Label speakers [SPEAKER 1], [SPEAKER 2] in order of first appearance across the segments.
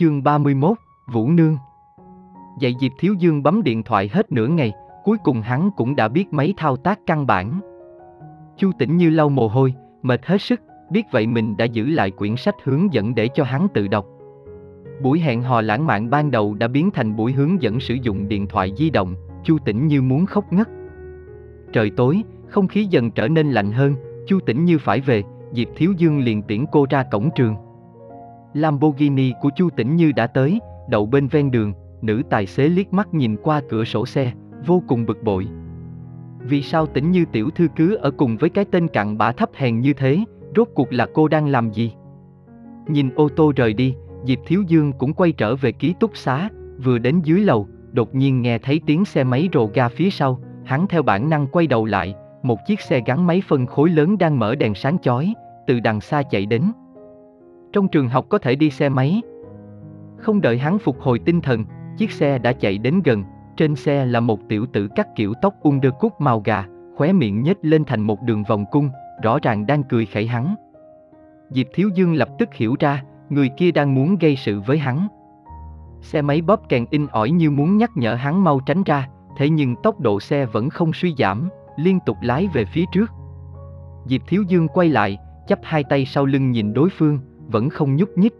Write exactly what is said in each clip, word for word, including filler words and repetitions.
[SPEAKER 1] chương ba mươi mốt, Vũ Nương. Dạy Diệp Thiếu Dương bấm điện thoại hết nửa ngày, cuối cùng hắn cũng đã biết mấy thao tác căn bản. Chu Tĩnh Như lau mồ hôi, mệt hết sức, biết vậy mình đã giữ lại quyển sách hướng dẫn để cho hắn tự đọc. Buổi hẹn hò lãng mạn ban đầu đã biến thành buổi hướng dẫn sử dụng điện thoại di động, Chu Tĩnh Như muốn khóc ngất. Trời tối, không khí dần trở nên lạnh hơn, Chu Tĩnh Như phải về, Diệp Thiếu Dương liền tiễn cô ra cổng trường. Lamborghini của Chu Tĩnh Như đã tới, đậu bên ven đường, nữ tài xế liếc mắt nhìn qua cửa sổ xe, vô cùng bực bội. Vì sao Tĩnh Như tiểu thư cứ ở cùng với cái tên cặn bã thấp hèn như thế, rốt cuộc là cô đang làm gì? Nhìn ô tô rời đi, Diệp Thiếu Dương cũng quay trở về ký túc xá, vừa đến dưới lầu, đột nhiên nghe thấy tiếng xe máy rồ ga phía sau, hắn theo bản năng quay đầu lại, một chiếc xe gắn máy phân khối lớn đang mở đèn sáng chói, từ đằng xa chạy đến. Trong trường học có thể đi xe máy. Không đợi hắn phục hồi tinh thần, chiếc xe đã chạy đến gần, trên xe là một tiểu tử cắt kiểu tóc undercut màu gà, khóe miệng nhếch lên thành một đường vòng cung, rõ ràng đang cười khẩy hắn. Diệp Thiếu Dương lập tức hiểu ra, người kia đang muốn gây sự với hắn. Xe máy bóp kèn in ỏi như muốn nhắc nhở hắn mau tránh ra, thế nhưng tốc độ xe vẫn không suy giảm, liên tục lái về phía trước. Diệp Thiếu Dương quay lại, chắp hai tay sau lưng nhìn đối phương, vẫn không nhúc nhích.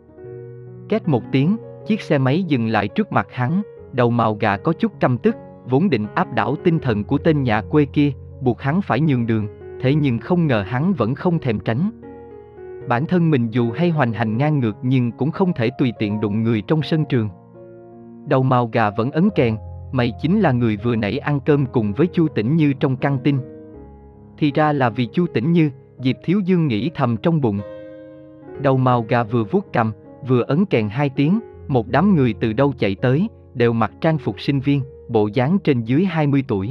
[SPEAKER 1] Két một tiếng, chiếc xe máy dừng lại trước mặt hắn, đầu màu gà có chút căm tức, vốn định áp đảo tinh thần của tên nhà quê kia, buộc hắn phải nhường đường, thế nhưng không ngờ hắn vẫn không thèm tránh. Bản thân mình dù hay hoành hành ngang ngược nhưng cũng không thể tùy tiện đụng người trong sân trường. Đầu màu gà vẫn ấn kèn, mày chính là người vừa nãy ăn cơm cùng với Chu Tĩnh Như trong căng tin. Thì ra là vì Chu Tĩnh Như, Diệp Thiếu Dương nghĩ thầm trong bụng. Đầu màu gà vừa vuốt cằm, vừa ấn kèn hai tiếng, một đám người từ đâu chạy tới, đều mặc trang phục sinh viên, bộ dáng trên dưới hai mươi tuổi.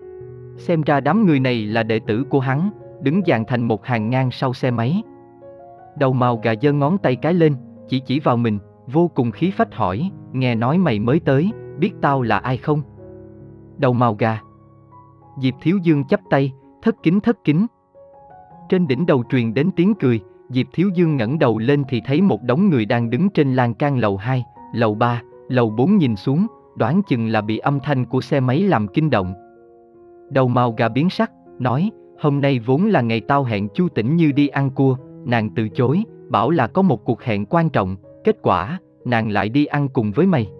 [SPEAKER 1] Xem ra đám người này là đệ tử của hắn, đứng dàn thành một hàng ngang sau xe máy. Đầu màu gà giơ ngón tay cái lên, chỉ chỉ vào mình, vô cùng khí phách hỏi, nghe nói mày mới tới, biết tao là ai không? Đầu màu gà. Diệp Thiếu Dương chắp tay, thất kính thất kính. Trên đỉnh đầu truyền đến tiếng cười, Diệp Thiếu Dương ngẩng đầu lên thì thấy một đống người đang đứng trên lan can lầu hai, lầu ba, lầu bốn nhìn xuống, đoán chừng là bị âm thanh của xe máy làm kinh động. Đầu màu gà biến sắc, nói, hôm nay vốn là ngày tao hẹn Chu Tĩnh Như đi ăn cua, nàng từ chối, bảo là có một cuộc hẹn quan trọng, kết quả, nàng lại đi ăn cùng với mày.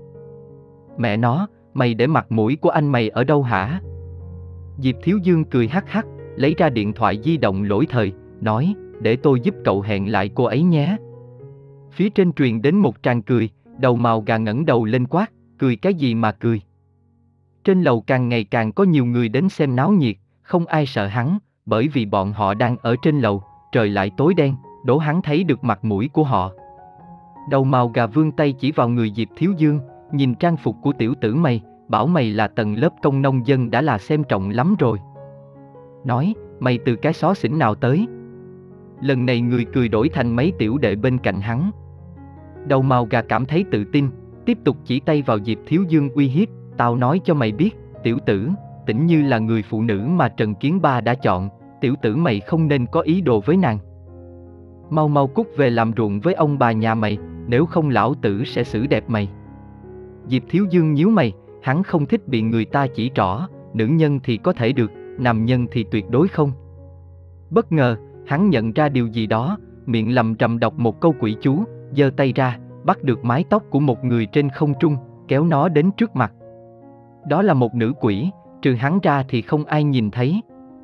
[SPEAKER 1] Mẹ nó, mày để mặt mũi của anh mày ở đâu hả? Diệp Thiếu Dương cười hắc hắc, lấy ra điện thoại di động lỗi thời, nói, để tôi giúp cậu hẹn lại cô ấy nhé. Phía trên truyền đến một tràng cười, đầu màu gà ngẩng đầu lên quát, cười cái gì mà cười. Trên lầu càng ngày càng có nhiều người đến xem náo nhiệt, không ai sợ hắn, bởi vì bọn họ đang ở trên lầu, trời lại tối đen, đố hắn thấy được mặt mũi của họ. Đầu màu gà vươn tay chỉ vào người Diệp Thiếu Dương, nhìn trang phục của tiểu tử mày, bảo mày là tầng lớp công nông dân đã là xem trọng lắm rồi. Nói, mày từ cái xó xỉnh nào tới? Lần này người cười đổi thành mấy tiểu đệ bên cạnh hắn. Đầu màu gà cảm thấy tự tin, tiếp tục chỉ tay vào Diệp Thiếu Dương uy hiếp, tao nói cho mày biết, tiểu tử, Tĩnh Như là người phụ nữ mà Trần Kiến Ba đã chọn, tiểu tử mày không nên có ý đồ với nàng. Mau mau cút về làm ruộng với ông bà nhà mày, nếu không lão tử sẽ xử đẹp mày. Diệp Thiếu Dương nhíu mày, hắn không thích bị người ta chỉ trỏ, nữ nhân thì có thể được, nam nhân thì tuyệt đối không. Bất ngờ, hắn nhận ra điều gì đó, miệng lầm rầm đọc một câu quỷ chú, giơ tay ra, bắt được mái tóc của một người trên không trung, kéo nó đến trước mặt. Đó là một nữ quỷ, trừ hắn ra thì không ai nhìn thấy.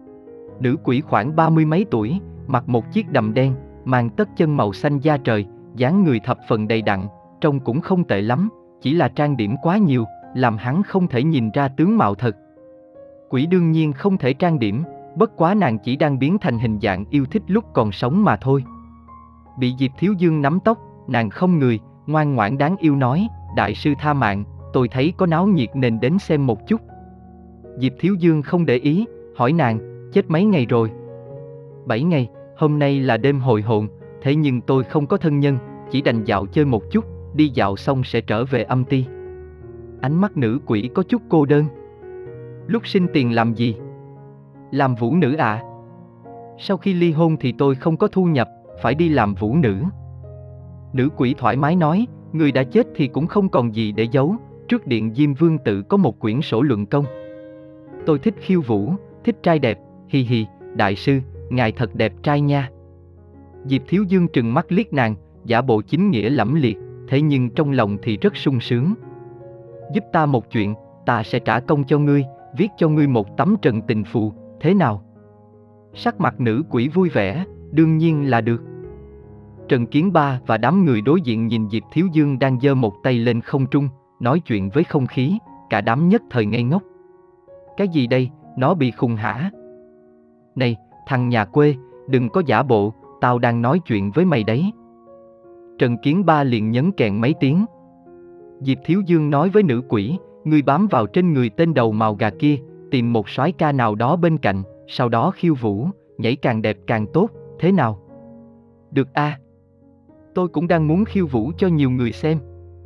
[SPEAKER 1] Nữ quỷ khoảng ba mươi mấy tuổi, mặc một chiếc đầm đen, mang tất chân màu xanh da trời, dáng người thập phần đầy đặn, trông cũng không tệ lắm, chỉ là trang điểm quá nhiều, làm hắn không thể nhìn ra tướng mạo thật. Quỷ đương nhiên không thể trang điểm, bất quá nàng chỉ đang biến thành hình dạng yêu thích lúc còn sống mà thôi. Bị Diệp Thiếu Dương nắm tóc, nàng không người, ngoan ngoãn đáng yêu nói, đại sư tha mạng, tôi thấy có náo nhiệt nên đến xem một chút. Diệp Thiếu Dương không để ý, hỏi nàng, chết mấy ngày rồi? Bảy ngày, hôm nay là đêm hồi hồn, thế nhưng tôi không có thân nhân, chỉ đành dạo chơi một chút, đi dạo xong sẽ trở về âm ty. Ánh mắt nữ quỷ có chút cô đơn. Lúc sinh tiền làm gì? Làm vũ nữ ạ. À? Sau khi ly hôn thì tôi không có thu nhập, phải đi làm vũ nữ. Nữ quỷ thoải mái nói, người đã chết thì cũng không còn gì để giấu, trước điện Diêm Vương tự có một quyển sổ luận công. Tôi thích khiêu vũ, thích trai đẹp, hi hi, đại sư, ngài thật đẹp trai nha. Diệp Thiếu Dương trừng mắt liếc nàng, giả bộ chính nghĩa lẫm liệt, thế nhưng trong lòng thì rất sung sướng. Giúp ta một chuyện, ta sẽ trả công cho ngươi, viết cho ngươi một tấm trần tình phù, thế nào? Sắc mặt nữ quỷ vui vẻ, đương nhiên là được. Trần Kiến Ba và đám người đối diện nhìn Diệp Thiếu Dương đang giơ một tay lên không trung, nói chuyện với không khí, cả đám nhất thời ngây ngốc. Cái gì đây, nó bị khùng hả? Này, thằng nhà quê, đừng có giả bộ, tao đang nói chuyện với mày đấy. Trần Kiến Ba liền nhấn kèn mấy tiếng. Diệp Thiếu Dương nói với nữ quỷ, ngươi bám vào trên người tên đầu màu gà kia, tìm một soái ca nào đó bên cạnh, sau đó khiêu vũ, nhảy càng đẹp càng tốt, thế nào? Được a. À? Tôi cũng đang muốn khiêu vũ cho nhiều người xem.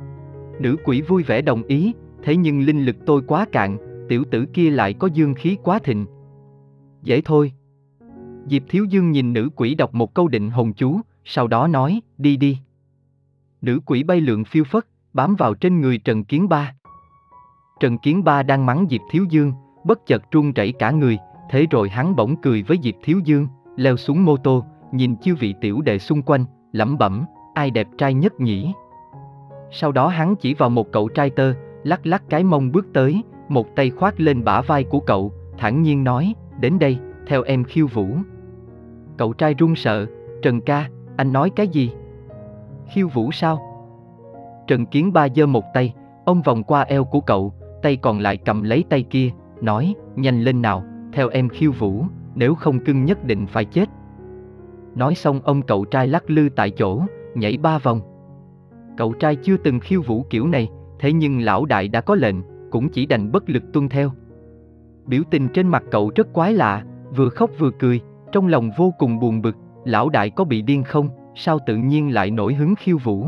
[SPEAKER 1] Nữ quỷ vui vẻ đồng ý, thế nhưng linh lực tôi quá cạn, tiểu tử kia lại có dương khí quá thịnh. Dễ thôi. Diệp Thiếu Dương nhìn nữ quỷ đọc một câu định hồn chú, sau đó nói, đi đi. Nữ quỷ bay lượn phiêu phất, bám vào trên người Trần Kiến Ba. Trần Kiến Ba đang mắng Diệp Thiếu Dương, bất chợt run rẩy cả người, thế rồi hắn bỗng cười với Diệp Thiếu Dương, leo xuống mô tô, nhìn chư vị tiểu đệ xung quanh, lẩm bẩm, ai đẹp trai nhất nhỉ? Sau đó hắn chỉ vào một cậu trai tơ, lắc lắc cái mông bước tới, một tay khoác lên bả vai của cậu, thản nhiên nói, đến đây, theo em khiêu vũ. Cậu trai run sợ, Trần ca, anh nói cái gì? Khiêu vũ sao? Trần Kiến Ba giơ một tay, ôm vòng qua eo của cậu, tay còn lại cầm lấy tay kia, nói, nhanh lên nào, theo em khiêu vũ, nếu không cưng nhất định phải chết. Nói xong ông cậu trai lắc lư tại chỗ, nhảy ba vòng. Cậu trai chưa từng khiêu vũ kiểu này, thế nhưng lão đại đã có lệnh, cũng chỉ đành bất lực tuân theo. Biểu tình trên mặt cậu rất quái lạ, vừa khóc vừa cười, trong lòng vô cùng buồn bực, lão đại có bị điên không, sao tự nhiên lại nổi hứng khiêu vũ.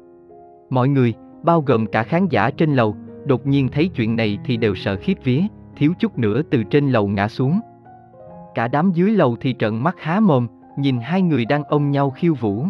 [SPEAKER 1] Mọi người, bao gồm cả khán giả trên lầu, đột nhiên thấy chuyện này thì đều sợ khiếp vía, thiếu chút nữa từ trên lầu ngã xuống. Cả đám dưới lầu thì trợn mắt há mồm, nhìn hai người đang ôm nhau khiêu vũ.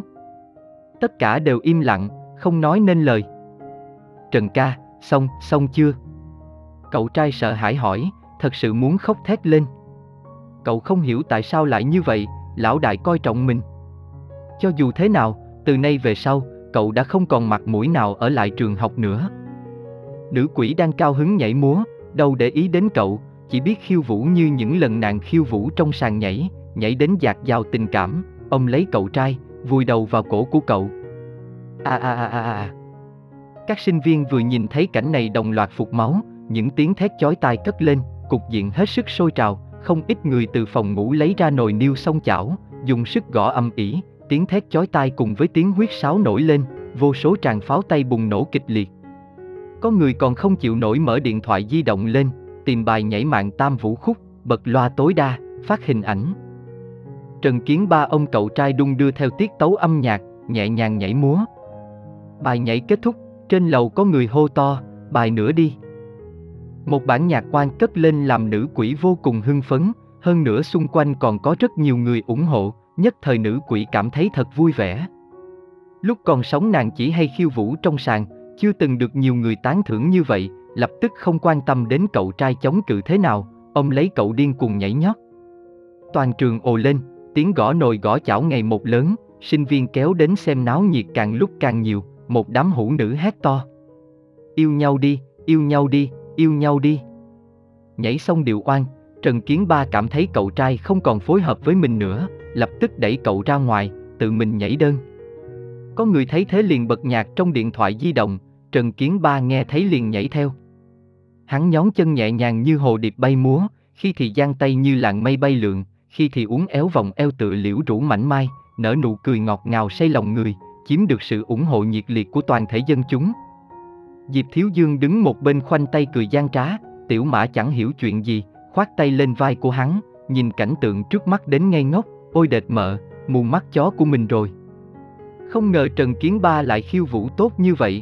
[SPEAKER 1] Tất cả đều im lặng, không nói nên lời. Trần ca, xong, xong chưa? Cậu trai sợ hãi hỏi, thật sự muốn khóc thét lên. Cậu không hiểu tại sao lại như vậy, lão đại coi trọng mình. Cho dù thế nào, từ nay về sau, cậu đã không còn mặt mũi nào ở lại trường học nữa. Nữ quỷ đang cao hứng nhảy múa, đâu để ý đến cậu, chỉ biết khiêu vũ như những lần nàng khiêu vũ trong sàn nhảy, nhảy đến dạt dào tình cảm, ôm lấy cậu trai, vùi đầu vào cổ của cậu. A a a a a. Các sinh viên vừa nhìn thấy cảnh này đồng loạt phụt máu, những tiếng thét chói tai cất lên, cục diện hết sức sôi trào, không ít người từ phòng ngủ lấy ra nồi niêu xông chảo, dùng sức gõ âm ỉ, tiếng thét chói tai cùng với tiếng huýt sáo nổi lên, vô số tràng pháo tay bùng nổ kịch liệt. Có người còn không chịu nổi mở điện thoại di động lên, tìm bài nhảy mạng tam vũ khúc, bật loa tối đa, phát hình ảnh. Trần Kiến Ba ông cậu trai đung đưa theo tiết tấu âm nhạc, nhẹ nhàng nhảy múa. Bài nhảy kết thúc, trên lầu có người hô to, bài nữa đi. Một bản nhạc quan cất lên làm nữ quỷ vô cùng hưng phấn, hơn nữa xung quanh còn có rất nhiều người ủng hộ, nhất thời nữ quỷ cảm thấy thật vui vẻ. Lúc còn sống nàng chỉ hay khiêu vũ trong sàn, chưa từng được nhiều người tán thưởng như vậy, lập tức không quan tâm đến cậu trai chống cự thế nào, ông lấy cậu điên cuồng nhảy nhót. Toàn trường ồ lên, tiếng gõ nồi gõ chảo ngày một lớn, sinh viên kéo đến xem náo nhiệt càng lúc càng nhiều, một đám hữu nữ hét to. Yêu nhau đi, yêu nhau đi, yêu nhau đi. Nhảy xong điệu oan, Trần Kiến Ba cảm thấy cậu trai không còn phối hợp với mình nữa, lập tức đẩy cậu ra ngoài, tự mình nhảy đơn. Có người thấy thế liền bật nhạc trong điện thoại di động, Trần Kiến Ba nghe thấy liền nhảy theo. Hắn nhón chân nhẹ nhàng như hồ điệp bay múa, khi thì giang tay như làn mây bay lượn, khi thì uốn éo vòng eo tựa liễu rũ mảnh mai, nở nụ cười ngọt ngào say lòng người, chiếm được sự ủng hộ nhiệt liệt của toàn thể dân chúng. Diệp Thiếu Dương đứng một bên khoanh tay cười gian trá, Tiểu Mã chẳng hiểu chuyện gì, khoác tay lên vai của hắn, nhìn cảnh tượng trước mắt đến ngây ngốc, ôi đệt mợ, mù mắt chó của mình rồi. Không ngờ Trần Kiến Ba lại khiêu vũ tốt như vậy.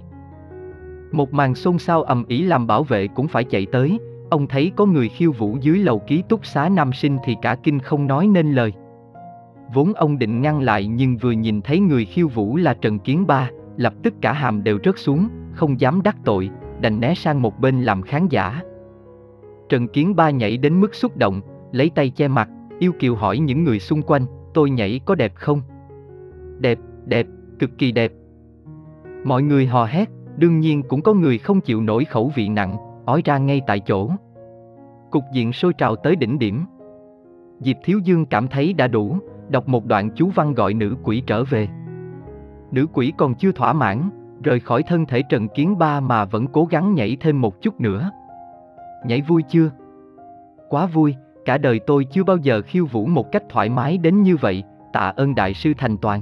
[SPEAKER 1] Một màn xôn xao ầm ĩ làm bảo vệ cũng phải chạy tới, ông thấy có người khiêu vũ dưới lầu ký túc xá nam sinh thì cả kinh không nói nên lời. Vốn ông định ngăn lại nhưng vừa nhìn thấy người khiêu vũ là Trần Kiến Ba, lập tức cả hàm đều rớt xuống, không dám đắc tội, đành né sang một bên làm khán giả. Trần Kiến Ba nhảy đến mức xúc động, lấy tay che mặt, yêu kiều hỏi những người xung quanh, tôi nhảy có đẹp không? Đẹp, đẹp, cực kỳ đẹp. Mọi người hò hét, đương nhiên cũng có người không chịu nổi khẩu vị nặng, ói ra ngay tại chỗ. Cục diện sôi trào tới đỉnh điểm. Diệp Thiếu Dương cảm thấy đã đủ, đọc một đoạn chú văn gọi nữ quỷ trở về. Nữ quỷ còn chưa thỏa mãn, rời khỏi thân thể Trần Kiến Ba mà vẫn cố gắng nhảy thêm một chút nữa. Nhảy vui chưa? Quá vui, cả đời tôi chưa bao giờ khiêu vũ một cách thoải mái đến như vậy, tạ ơn đại sư thành toàn.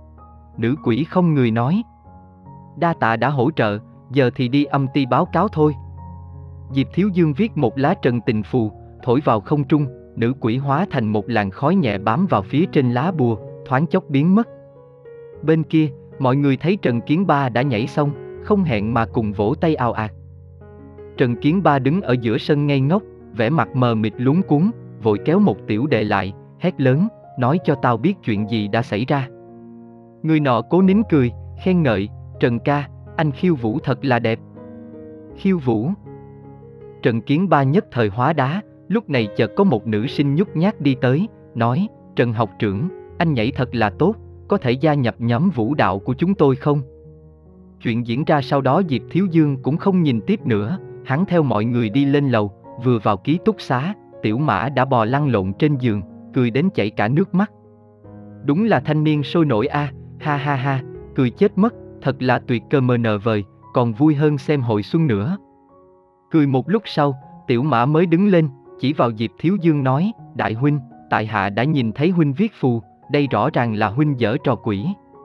[SPEAKER 1] Nữ quỷ không người nói. Đa tạ đã hỗ trợ, giờ thì đi âm ty báo cáo thôi. Diệp Thiếu Dương viết một lá trần tình phù, thổi vào không trung, nữ quỷ hóa thành một làn khói nhẹ bám vào phía trên lá bùa, thoáng chốc biến mất. Bên kia, mọi người thấy Trần Kiến Ba đã nhảy xong, không hẹn mà cùng vỗ tay ào ạt. Trần Kiến Ba đứng ở giữa sân ngây ngốc, vẻ mặt mờ mịt luống cuống, vội kéo một tiểu đệ lại, hét lớn, nói cho tao biết chuyện gì đã xảy ra. Người nọ cố nín cười, khen ngợi, Trần ca, anh khiêu vũ thật là đẹp. Khiêu vũ? Trần Kiến Ba nhất thời hóa đá, lúc này chợt có một nữ sinh nhút nhát đi tới, nói, Trần học trưởng, anh nhảy thật là tốt, có thể gia nhập nhóm vũ đạo của chúng tôi không? Chuyện diễn ra sau đó Diệp Thiếu Dương cũng không nhìn tiếp nữa, hắn theo mọi người đi lên lầu, vừa vào ký túc xá, Tiểu Mã đã bò lăn lộn trên giường, cười đến chảy cả nước mắt. Đúng là thanh niên sôi nổi a, ha ha ha, cười chết mất, thật là tuyệt cơ mờ nờ vời, còn vui hơn xem hội xuân nữa. Cười một lúc sau, Tiểu Mã mới đứng lên, chỉ vào Diệp Thiếu Dương nói, đại huynh, tại hạ đã nhìn thấy huynh viết phù, đây rõ ràng là huynh giở trò quỷ.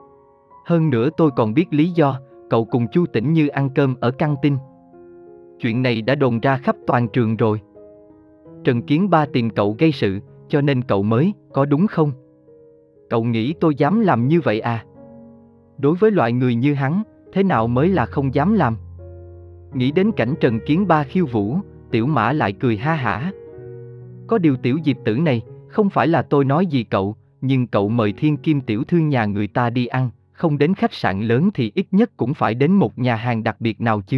[SPEAKER 1] Hơn nữa tôi còn biết lý do, cậu cùng Chu Tĩnh Như ăn cơm ở căng tin. Chuyện này đã đồn ra khắp toàn trường rồi. Trần Kiến Ba tìm cậu gây sự, cho nên cậu mới, có đúng không? Cậu nghĩ tôi dám làm như vậy à? Đối với loại người như hắn, thế nào mới là không dám làm? Nghĩ đến cảnh Trần Kiến Ba khiêu vũ, Tiểu Mã lại cười ha hả. Có điều tiểu Diệp tử này, không phải là tôi nói gì cậu, nhưng cậu mời thiên kim tiểu thư nhà người ta đi ăn, không đến khách sạn lớn thì ít nhất cũng phải đến một nhà hàng đặc biệt nào chứ.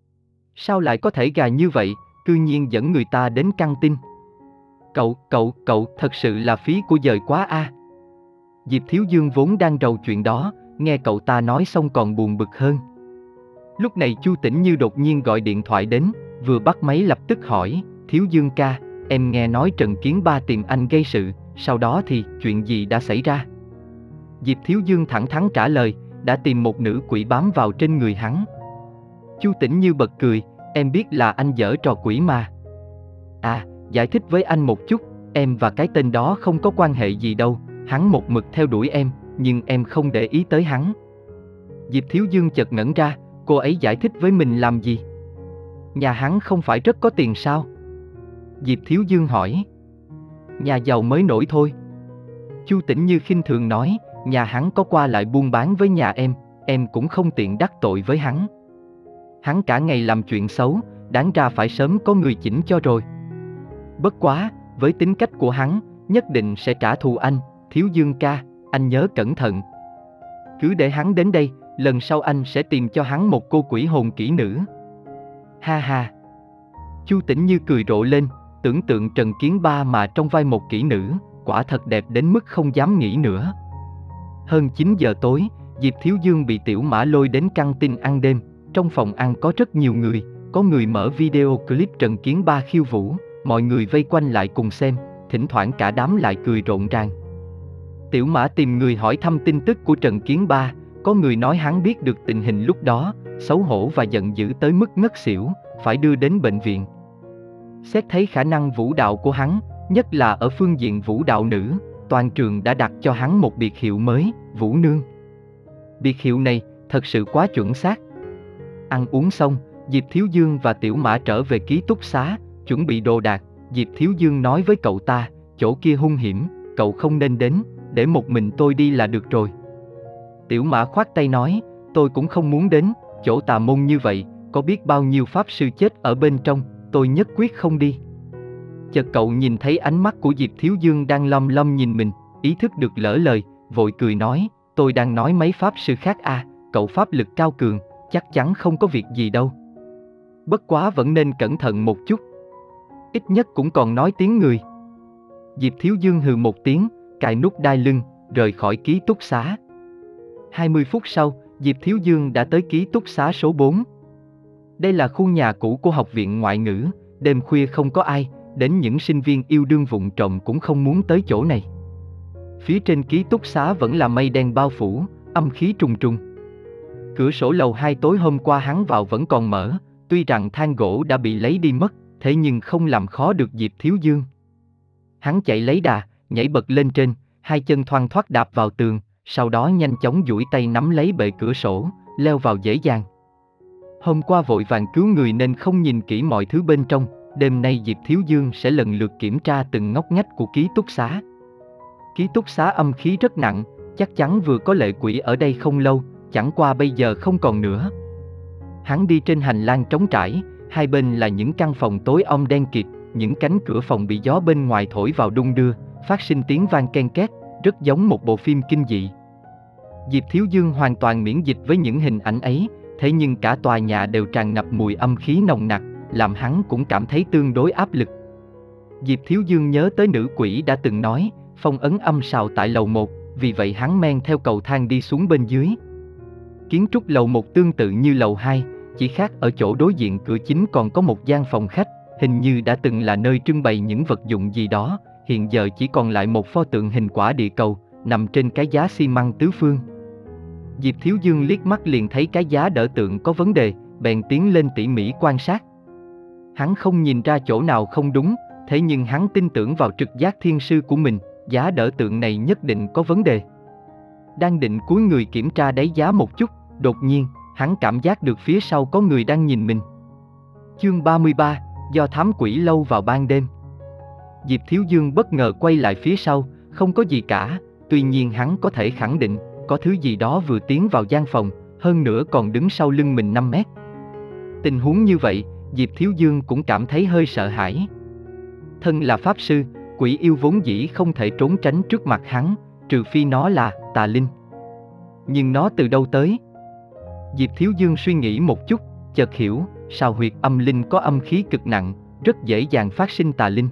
[SPEAKER 1] Sao lại có thể gà như vậy, cư nhiên dẫn người ta đến căng tin. Cậu, cậu, cậu, thật sự là phí của giời quá a. À. Diệp Thiếu Dương vốn đang rầu chuyện đó, nghe cậu ta nói xong còn buồn bực hơn. Lúc này Chu Tĩnh Như đột nhiên gọi điện thoại đến, vừa bắt máy lập tức hỏi, Thiếu Dương ca, em nghe nói Trần Kiến Ba tìm anh gây sự, sau đó thì chuyện gì đã xảy ra? Diệp Thiếu Dương thẳng thắn trả lời, đã tìm một nữ quỷ bám vào trên người hắn. Chu Tĩnh Như bật cười, em biết là anh giở trò quỷ mà. À, giải thích với anh một chút, em và cái tên đó không có quan hệ gì đâu, hắn một mực theo đuổi em, nhưng em không để ý tới hắn. Diệp Thiếu Dương chợt ngẩn ra, cô ấy giải thích với mình làm gì? Nhà hắn không phải rất có tiền sao? Diệp Thiếu Dương hỏi. Nhà giàu mới nổi thôi. Chu Tĩnh Như khinh thường nói, nhà hắn có qua lại buôn bán với nhà em, em cũng không tiện đắc tội với hắn. Hắn cả ngày làm chuyện xấu, đáng ra phải sớm có người chỉnh cho rồi. Bất quá, với tính cách của hắn, nhất định sẽ trả thù anh, Thiếu Dương ca, anh nhớ cẩn thận. Cứ để hắn đến đây, lần sau anh sẽ tìm cho hắn một cô quỷ hồn kỹ nữ. Ha ha. Chu Tĩnh Như cười rộ lên, tưởng tượng Trần Kiến Ba mà trong vai một kỹ nữ, quả thật đẹp đến mức không dám nghĩ nữa. Hơn chín giờ tối, Diệp Thiếu Dương bị Tiểu Mã lôi đến căng tin ăn đêm. Trong phòng ăn có rất nhiều người, có người mở video clip Trần Kiến Ba khiêu vũ, mọi người vây quanh lại cùng xem, thỉnh thoảng cả đám lại cười rộn ràng. Tiểu Mã tìm người hỏi thăm tin tức của Trần Kiến Ba, có người nói hắn biết được tình hình lúc đó, xấu hổ và giận dữ tới mức ngất xỉu, phải đưa đến bệnh viện. Xét thấy khả năng vũ đạo của hắn, nhất là ở phương diện vũ đạo nữ, toàn trường đã đặt cho hắn một biệt hiệu mới, Vũ Nương. Biệt hiệu này thật sự quá chuẩn xác. Ăn uống xong, Diệp Thiếu Dương và Tiểu Mã trở về ký túc xá, chuẩn bị đồ đạc. Diệp Thiếu Dương nói với cậu ta, chỗ kia hung hiểm, cậu không nên đến, để một mình tôi đi là được rồi. Tiểu Mã khoát tay nói, tôi cũng không muốn đến, chỗ tà môn như vậy, có biết bao nhiêu pháp sư chết ở bên trong, tôi nhất quyết không đi. Chợt cậu nhìn thấy ánh mắt của Diệp Thiếu Dương đang lom lom nhìn mình, ý thức được lỡ lời, vội cười nói, tôi đang nói mấy pháp sư khác à, cậu cậu pháp lực cao cường, chắc chắn không có việc gì đâu. Bất quá vẫn nên cẩn thận một chút. Ít nhất cũng còn nói tiếng người. Diệp Thiếu Dương hừ một tiếng, cài nút đai lưng, rời khỏi ký túc xá. hai mươi phút sau, Diệp Thiếu Dương đã tới ký túc xá số bốn. Đây là khu nhà cũ của học viện ngoại ngữ, đêm khuya không có ai, đến những sinh viên yêu đương vụng trộm cũng không muốn tới chỗ này. Phía trên ký túc xá vẫn là mây đen bao phủ, âm khí trùng trùng. Cửa sổ lầu hai tối hôm qua hắn vào vẫn còn mở, tuy rằng than gỗ đã bị lấy đi mất, thế nhưng không làm khó được Diệp Thiếu Dương. Hắn chạy lấy đà, nhảy bật lên trên, hai chân thoăn thoắt đạp vào tường, sau đó nhanh chóng duỗi tay nắm lấy bệ cửa sổ, leo vào dễ dàng. Hôm qua vội vàng cứu người nên không nhìn kỹ mọi thứ bên trong, đêm nay Diệp Thiếu Dương sẽ lần lượt kiểm tra từng ngóc ngách của ký túc xá. Ký túc xá âm khí rất nặng, chắc chắn vừa có lệ quỷ ở đây không lâu, chẳng qua bây giờ không còn nữa. Hắn đi trên hành lang trống trải, hai bên là những căn phòng tối om đen kịt, những cánh cửa phòng bị gió bên ngoài thổi vào đung đưa, phát sinh tiếng vang ken két, rất giống một bộ phim kinh dị. Diệp Thiếu Dương hoàn toàn miễn dịch với những hình ảnh ấy, thế nhưng cả tòa nhà đều tràn ngập mùi âm khí nồng nặc, làm hắn cũng cảm thấy tương đối áp lực. Diệp Thiếu Dương nhớ tới nữ quỷ đã từng nói, phong ấn âm sào tại lầu một, vì vậy hắn men theo cầu thang đi xuống bên dưới. Kiến trúc lầu một tương tự như lầu hai, chỉ khác ở chỗ đối diện cửa chính còn có một gian phòng khách, hình như đã từng là nơi trưng bày những vật dụng gì đó, hiện giờ chỉ còn lại một pho tượng hình quả địa cầu, nằm trên cái giá xi măng tứ phương. Diệp Thiếu Dương liếc mắt liền thấy cái giá đỡ tượng có vấn đề, bèn tiến lên tỉ mỉ quan sát. Hắn không nhìn ra chỗ nào không đúng, thế nhưng hắn tin tưởng vào trực giác thiên sư của mình, giá đỡ tượng này nhất định có vấn đề. Đang định cúi người kiểm tra đáy giá một chút, đột nhiên, hắn cảm giác được phía sau có người đang nhìn mình. Chương ba mươi ba, do thám quỷ lâu vào ban đêm. Diệp Thiếu Dương bất ngờ quay lại phía sau, không có gì cả, tuy nhiên hắn có thể khẳng định, có thứ gì đó vừa tiến vào gian phòng, hơn nữa còn đứng sau lưng mình năm mét. Tình huống như vậy, Diệp Thiếu Dương cũng cảm thấy hơi sợ hãi. Thân là pháp sư, quỷ yêu vốn dĩ không thể trốn tránh trước mặt hắn, trừ phi nó là tà linh. Nhưng nó từ đâu tới? Diệp Thiếu Dương suy nghĩ một chút, chợt hiểu, sào huyệt âm linh có âm khí cực nặng, rất dễ dàng phát sinh tà linh.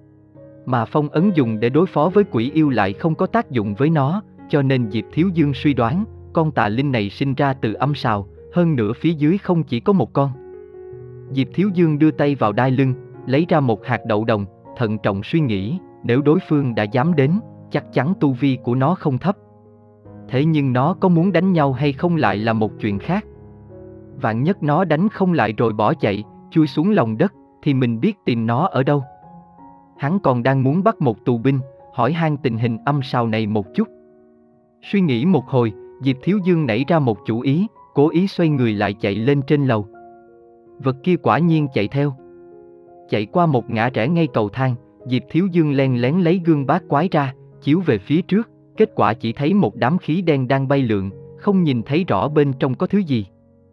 [SPEAKER 1] Mà phong ấn dùng để đối phó với quỷ yêu lại không có tác dụng với nó, cho nên Diệp Thiếu Dương suy đoán, con tà linh này sinh ra từ âm sào, hơn nữa phía dưới không chỉ có một con. Diệp Thiếu Dương đưa tay vào đai lưng, lấy ra một hạt đậu đồng, thận trọng suy nghĩ, nếu đối phương đã dám đến, chắc chắn tu vi của nó không thấp. Thế nhưng nó có muốn đánh nhau hay không lại là một chuyện khác. Vạn nhất nó đánh không lại rồi bỏ chạy, chui xuống lòng đất, thì mình biết tìm nó ở đâu. Hắn còn đang muốn bắt một tù binh, hỏi han tình hình âm sào này một chút. Suy nghĩ một hồi, Diệp Thiếu Dương nảy ra một chủ ý, cố ý xoay người lại chạy lên trên lầu. Vật kia quả nhiên chạy theo. Chạy qua một ngã rẽ ngay cầu thang, Diệp Thiếu Dương len lén lấy gương bát quái ra, chiếu về phía trước, kết quả chỉ thấy một đám khí đen đang bay lượn, không nhìn thấy rõ bên trong có thứ gì.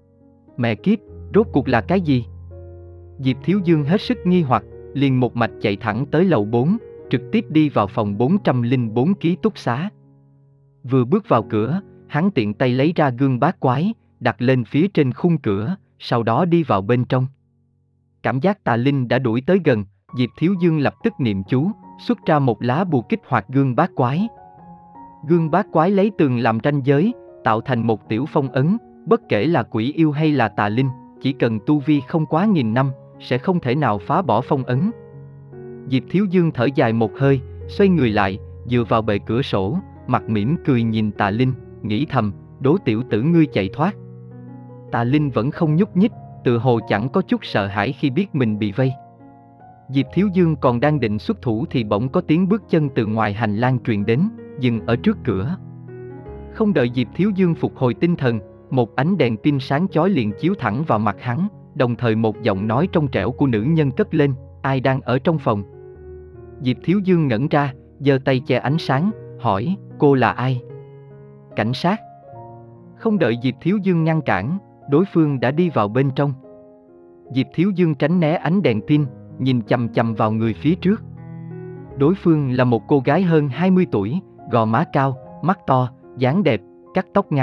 [SPEAKER 1] Mẹ kiếp, rốt cuộc là cái gì? Diệp Thiếu Dương hết sức nghi hoặc, liền một mạch chạy thẳng tới lầu bốn, trực tiếp đi vào phòng bốn trăm lẻ bốn ký túc xá. Vừa bước vào cửa, hắn tiện tay lấy ra gương bát quái, đặt lên phía trên khung cửa, sau đó đi vào bên trong. Cảm giác tà linh đã đuổi tới gần, Diệp Thiếu Dương lập tức niệm chú, xuất ra một lá bùa kích hoạt gương bát quái. Gương bát quái lấy tường làm ranh giới, tạo thành một tiểu phong ấn, bất kể là quỷ yêu hay là tà linh, chỉ cần tu vi không quá nghìn năm, sẽ không thể nào phá bỏ phong ấn. Diệp Thiếu Dương thở dài một hơi, xoay người lại, dựa vào bệ cửa sổ, mặt mỉm cười nhìn tà linh, nghĩ thầm, đố tiểu tử ngươi chạy thoát. Tà linh vẫn không nhúc nhích, tự hồ chẳng có chút sợ hãi khi biết mình bị vây. Diệp Thiếu Dương còn đang định xuất thủ thì bỗng có tiếng bước chân từ ngoài hành lang truyền đến, dừng ở trước cửa. Không đợi Diệp Thiếu Dương phục hồi tinh thần, một ánh đèn pin sáng chói liền chiếu thẳng vào mặt hắn, đồng thời một giọng nói trong trẻo của nữ nhân cất lên, ai đang ở trong phòng? Diệp Thiếu Dương ngẩn ra, giơ tay che ánh sáng, hỏi, cô là ai? Cảnh sát. Không đợi Diệp Thiếu Dương ngăn cản, đối phương đã đi vào bên trong. Diệp Thiếu Dương tránh né ánh đèn pin, nhìn chằm chằm vào người phía trước. Đối phương là một cô gái hơn hai mươi tuổi, gò má cao, mắt to, dáng đẹp, cắt tóc ngắn,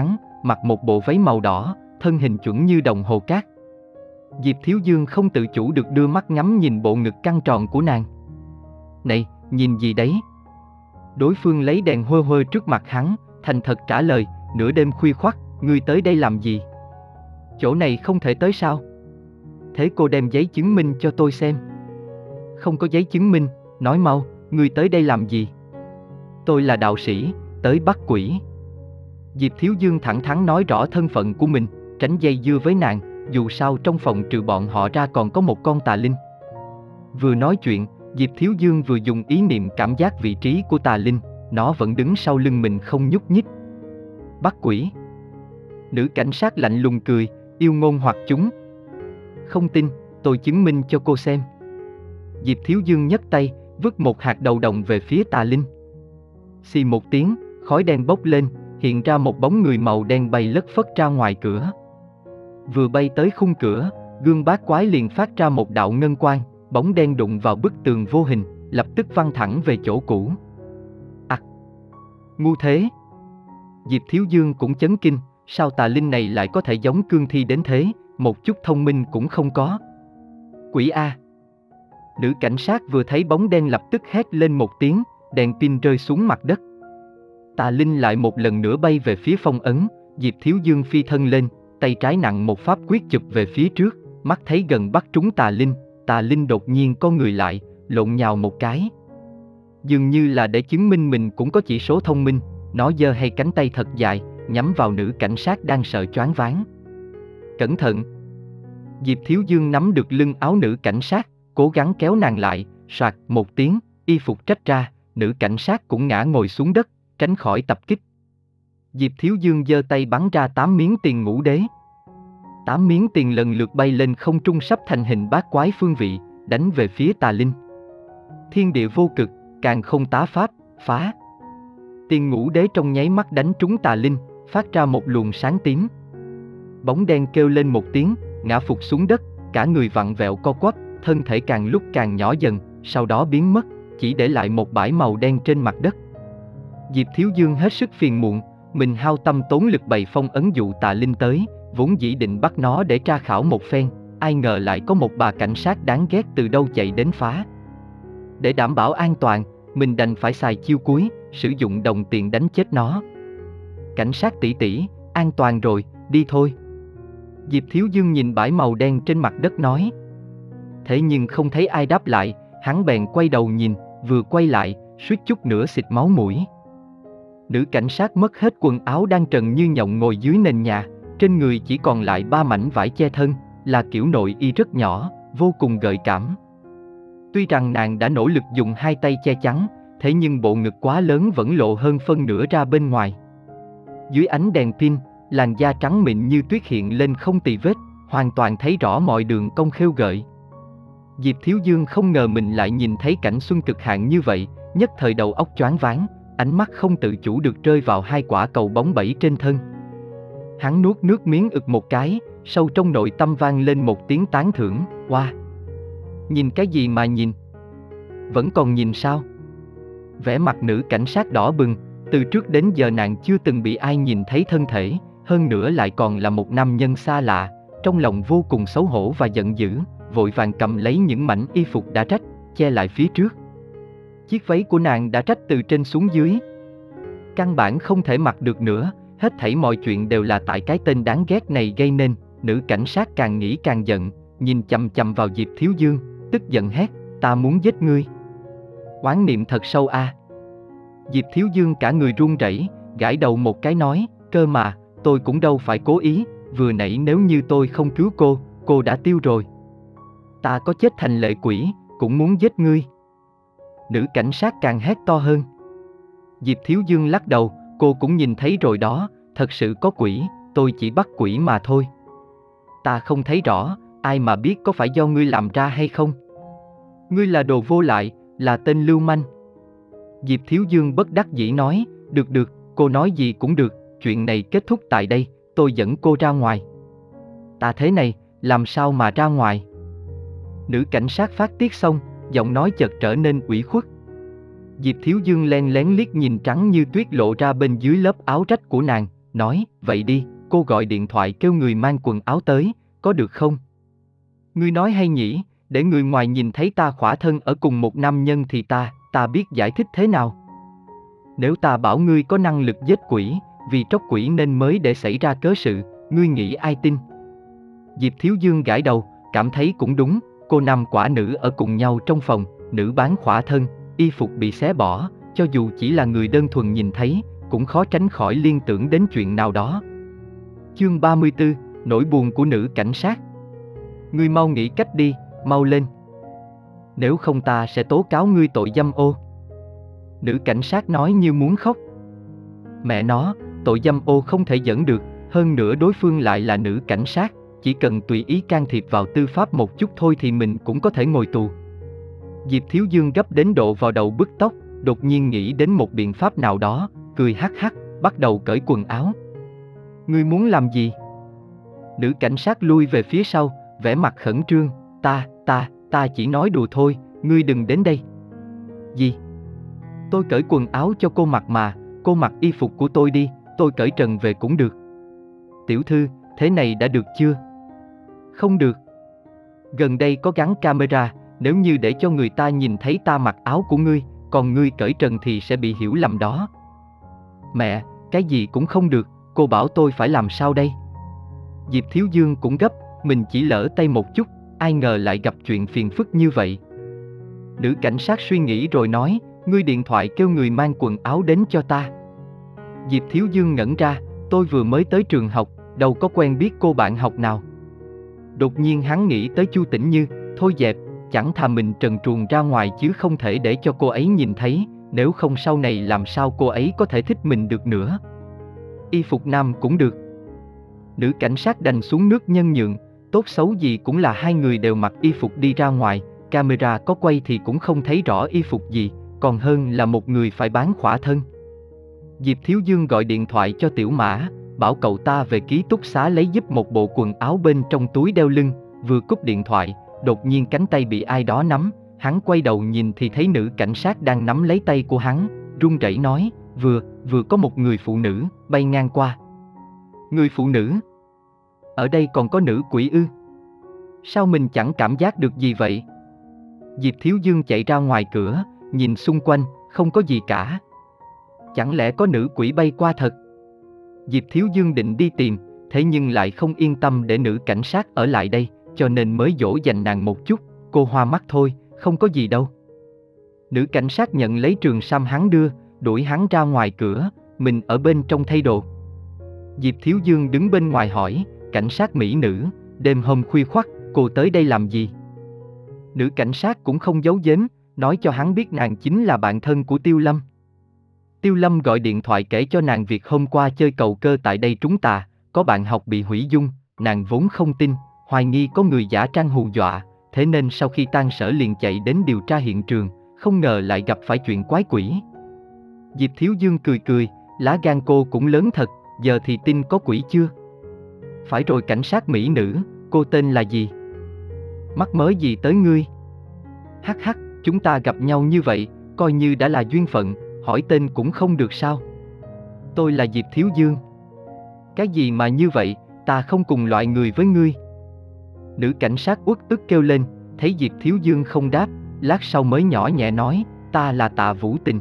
[SPEAKER 1] mặc một bộ váy màu đỏ, thân hình chuẩn như đồng hồ cát. Diệp Thiếu Dương không tự chủ được đưa mắt ngắm nhìn bộ ngực căng tròn của nàng. Này, nhìn gì đấy? Đối phương lấy đèn hơ hơ trước mặt hắn, thành thật trả lời, nửa đêm khuya khoắt, ngươi tới đây làm gì? Chỗ này không thể tới sao? Thế cô đem giấy chứng minh cho tôi xem. Không có giấy chứng minh, nói mau, ngươi tới đây làm gì? Tôi là đạo sĩ, tới bắt quỷ. Diệp Thiếu Dương thẳng thắn nói rõ thân phận của mình, tránh dây dưa với nàng, dù sao trong phòng trừ bọn họ ra còn có một con tà linh. Vừa nói chuyện, Diệp Thiếu Dương vừa dùng ý niệm cảm giác vị trí của tà linh, nó vẫn đứng sau lưng mình không nhúc nhích. Bắt quỷ. Nữ cảnh sát lạnh lùng cười, yêu ngôn hoặc chúng. Không tin, tôi chứng minh cho cô xem. Diệp Thiếu Dương nhấc tay, vứt một hạt đầu đồng về phía tà linh. Xì một tiếng, khói đen bốc lên, hiện ra một bóng người màu đen bay lất phất ra ngoài cửa. Vừa bay tới khung cửa, gương bát quái liền phát ra một đạo ngân quang, bóng đen đụng vào bức tường vô hình, lập tức văng thẳng về chỗ cũ. À, ngu thế. Diệp Thiếu Dương cũng chấn kinh, sao tà linh này lại có thể giống cương thi đến thế, một chút thông minh cũng không có. Quỷ A. Nữ cảnh sát vừa thấy bóng đen lập tức hét lên một tiếng, đèn pin rơi xuống mặt đất. Tà linh lại một lần nữa bay về phía phong ấn, Diệp Thiếu Dương phi thân lên, tay trái nặng một pháp quyết chụp về phía trước, mắt thấy gần bắt trúng tà linh, tà linh đột nhiên con người lại, lộn nhào một cái. Dường như là để chứng minh mình cũng có chỉ số thông minh, nó giơ hai cánh tay thật dài, nhắm vào nữ cảnh sát đang sợ choáng váng. Cẩn thận! Diệp Thiếu Dương nắm được lưng áo nữ cảnh sát, cố gắng kéo nàng lại, soạt một tiếng, y phục trách ra, nữ cảnh sát cũng ngã ngồi xuống đất, tránh khỏi tập kích. Diệp Thiếu Dương giơ tay bắn ra tám miếng tiền ngũ đế. Tám miếng tiền lần lượt bay lên không trung sắp thành hình bát quái phương vị, đánh về phía tà linh. Thiên địa vô cực, càng không tá pháp, phá. Tiền ngũ đế trong nháy mắt đánh trúng tà linh, phát ra một luồng sáng tím. Bóng đen kêu lên một tiếng, ngã phục xuống đất, cả người vặn vẹo co quắp, thân thể càng lúc càng nhỏ dần, sau đó biến mất, chỉ để lại một bãi màu đen trên mặt đất. Diệp Thiếu Dương hết sức phiền muộn, mình hao tâm tốn lực bày phong ấn dụ tà linh tới, vốn dĩ định bắt nó để tra khảo một phen, ai ngờ lại có một bà cảnh sát đáng ghét từ đâu chạy đến phá. Để đảm bảo an toàn, mình đành phải xài chiêu cuối, sử dụng đồng tiền đánh chết nó. Cảnh sát tỷ tỷ, an toàn rồi, đi thôi. Diệp Thiếu Dương nhìn bãi màu đen trên mặt đất nói. Thế nhưng không thấy ai đáp lại, hắn bèn quay đầu nhìn, vừa quay lại, suýt chút nữa xịt máu mũi. Nữ cảnh sát mất hết quần áo đang trần như nhộng ngồi dưới nền nhà, trên người chỉ còn lại ba mảnh vải che thân, là kiểu nội y rất nhỏ, vô cùng gợi cảm. Tuy rằng nàng đã nỗ lực dùng hai tay che chắn, thế nhưng bộ ngực quá lớn vẫn lộ hơn phân nửa ra bên ngoài. Dưới ánh đèn pin, làn da trắng mịn như tuyết hiện lên không tì vết, hoàn toàn thấy rõ mọi đường cong khêu gợi. Diệp Thiếu Dương không ngờ mình lại nhìn thấy cảnh xuân cực hạn như vậy, nhất thời đầu óc choáng váng, ánh mắt không tự chủ được rơi vào hai quả cầu bóng bẩy trên thân. Hắn nuốt nước miếng ực một cái, sâu trong nội tâm vang lên một tiếng tán thưởng, wow. Nhìn cái gì mà nhìn? Vẫn còn nhìn sao? Vẻ mặt nữ cảnh sát đỏ bừng, từ trước đến giờ nàng chưa từng bị ai nhìn thấy thân thể, hơn nữa lại còn là một nam nhân xa lạ, trong lòng vô cùng xấu hổ và giận dữ, vội vàng cầm lấy những mảnh y phục đã rách, che lại phía trước. Chiếc váy của nàng đã rách từ trên xuống dưới. Căn bản không thể mặc được nữa, hết thảy mọi chuyện đều là tại cái tên đáng ghét này gây nên, nữ cảnh sát càng nghĩ càng giận, nhìn chằm chằm vào Diệp Thiếu Dương, tức giận hét, ta muốn giết ngươi. Oán niệm thật sâu a. À. Diệp Thiếu Dương cả người run rẩy, gãi đầu một cái nói, cơ mà, tôi cũng đâu phải cố ý, vừa nãy nếu như tôi không cứu cô, cô đã tiêu rồi. Ta có chết thành lệ quỷ, cũng muốn giết ngươi. Nữ cảnh sát càng hét to hơn. Diệp Thiếu Dương lắc đầu, cô cũng nhìn thấy rồi đó, thật sự có quỷ, tôi chỉ bắt quỷ mà thôi. Ta không thấy rõ, ai mà biết có phải do ngươi làm ra hay không? Ngươi là đồ vô lại, là tên lưu manh. Diệp Thiếu Dương bất đắc dĩ nói, được được, cô nói gì cũng được, chuyện này kết thúc tại đây, tôi dẫn cô ra ngoài. Ta thế này, làm sao mà ra ngoài? Nữ cảnh sát phát tiết xong, giọng nói chợt trở nên ủy khuất. Diệp Thiếu Dương len lén liếc nhìn trắng như tuyết lộ ra bên dưới lớp áo rách của nàng, nói, vậy đi, cô gọi điện thoại kêu người mang quần áo tới, có được không? Ngươi nói hay nhỉ, để người ngoài nhìn thấy ta khỏa thân ở cùng một nam nhân thì ta, ta biết giải thích thế nào? Nếu ta bảo ngươi có năng lực giết quỷ, vì tróc quỷ nên mới để xảy ra cớ sự, ngươi nghĩ ai tin? Diệp Thiếu Dương gãi đầu, cảm thấy cũng đúng, cô nam quả nữ ở cùng nhau trong phòng, nữ bán khỏa thân, y phục bị xé bỏ, cho dù chỉ là người đơn thuần nhìn thấy, cũng khó tránh khỏi liên tưởng đến chuyện nào đó. Chương ba mươi tư, nỗi buồn của nữ cảnh sát. Ngươi mau nghĩ cách đi, mau lên. Nếu không ta sẽ tố cáo ngươi tội dâm ô. Nữ cảnh sát nói như muốn khóc. Mẹ nó, tội dâm ô không thể dẫn được, hơn nữa đối phương lại là nữ cảnh sát, chỉ cần tùy ý can thiệp vào tư pháp một chút thôi thì mình cũng có thể ngồi tù. Diệp Thiếu Dương gấp đến độ vào đầu bứt tóc, đột nhiên nghĩ đến một biện pháp nào đó, cười hắc hắc, bắt đầu cởi quần áo. Ngươi muốn làm gì? Nữ cảnh sát lui về phía sau, vẻ mặt khẩn trương, ta, ta, ta chỉ nói đùa thôi, ngươi đừng đến đây. Gì? Tôi cởi quần áo cho cô mặc mà, cô mặc y phục của tôi đi, tôi cởi trần về cũng được. Tiểu thư, thế này đã được chưa? Không được. Gần đây có gắn camera, nếu như để cho người ta nhìn thấy ta mặc áo của ngươi, còn ngươi cởi trần thì sẽ bị hiểu lầm đó. Mẹ, cái gì cũng không được, cô bảo tôi phải làm sao đây? Diệp Thiếu Dương cũng gấp, mình chỉ lỡ tay một chút, ai ngờ lại gặp chuyện phiền phức như vậy. Nữ cảnh sát suy nghĩ rồi nói, ngươi điện thoại kêu người mang quần áo đến cho ta. Diệp Thiếu Dương ngẩn ra, tôi vừa mới tới trường học, đâu có quen biết cô bạn học nào. Đột nhiên hắn nghĩ tới Chu Tĩnh Như, thôi dẹp, chẳng thà mình trần truồng ra ngoài chứ không thể để cho cô ấy nhìn thấy, nếu không sau này làm sao cô ấy có thể thích mình được nữa. Y phục nam cũng được. Nữ cảnh sát đành xuống nước nhân nhượng, tốt xấu gì cũng là hai người đều mặc y phục đi ra ngoài, camera có quay thì cũng không thấy rõ y phục gì, còn hơn là một người phải bán khỏa thân. Diệp Thiếu Dương gọi điện thoại cho Tiểu Mã, bảo cậu ta về ký túc xá lấy giúp một bộ quần áo bên trong túi đeo lưng, vừa cúp điện thoại, đột nhiên cánh tay bị ai đó nắm, hắn quay đầu nhìn thì thấy nữ cảnh sát đang nắm lấy tay của hắn, run rẩy nói, vừa, vừa có một người phụ nữ, bay ngang qua. Người phụ nữ? Ở đây còn có nữ quỷ ư? Sao mình chẳng cảm giác được gì vậy? Diệp Thiếu Dương chạy ra ngoài cửa, nhìn xung quanh, không có gì cả. Chẳng lẽ có nữ quỷ bay qua thật? Diệp Thiếu Dương định đi tìm, thế nhưng lại không yên tâm để nữ cảnh sát ở lại đây, cho nên mới dỗ dành nàng một chút, cô hoa mắt thôi, không có gì đâu. Nữ cảnh sát nhận lấy trường sam hắn đưa, đuổi hắn ra ngoài cửa, mình ở bên trong thay đồ. Diệp Thiếu Dương đứng bên ngoài hỏi, cảnh sát mỹ nữ, đêm hôm khuya khoắt, cô tới đây làm gì? Nữ cảnh sát cũng không giấu giếm, nói cho hắn biết nàng chính là bạn thân của Tiêu Lâm. Tiêu Lâm gọi điện thoại kể cho nàng việc hôm qua chơi cầu cơ tại đây trúng tà, có bạn học bị hủy dung, nàng vốn không tin, hoài nghi có người giả trang hù dọa, thế nên sau khi tan sở liền chạy đến điều tra hiện trường, không ngờ lại gặp phải chuyện quái quỷ. Diệp Thiếu Dương cười cười, lá gan cô cũng lớn thật, giờ thì tin có quỷ chưa? Phải rồi cảnh sát mỹ nữ, cô tên là gì? Mắc mớ gì tới ngươi? Hắc hắc, chúng ta gặp nhau như vậy, coi như đã là duyên phận, hỏi tên cũng không được sao? Tôi là Diệp Thiếu Dương. Cái gì mà như vậy, ta không cùng loại người với ngươi. Nữ cảnh sát uất ức kêu lên, thấy Diệp Thiếu Dương không đáp, lát sau mới nhỏ nhẹ nói, ta là Tạ Vũ Tình.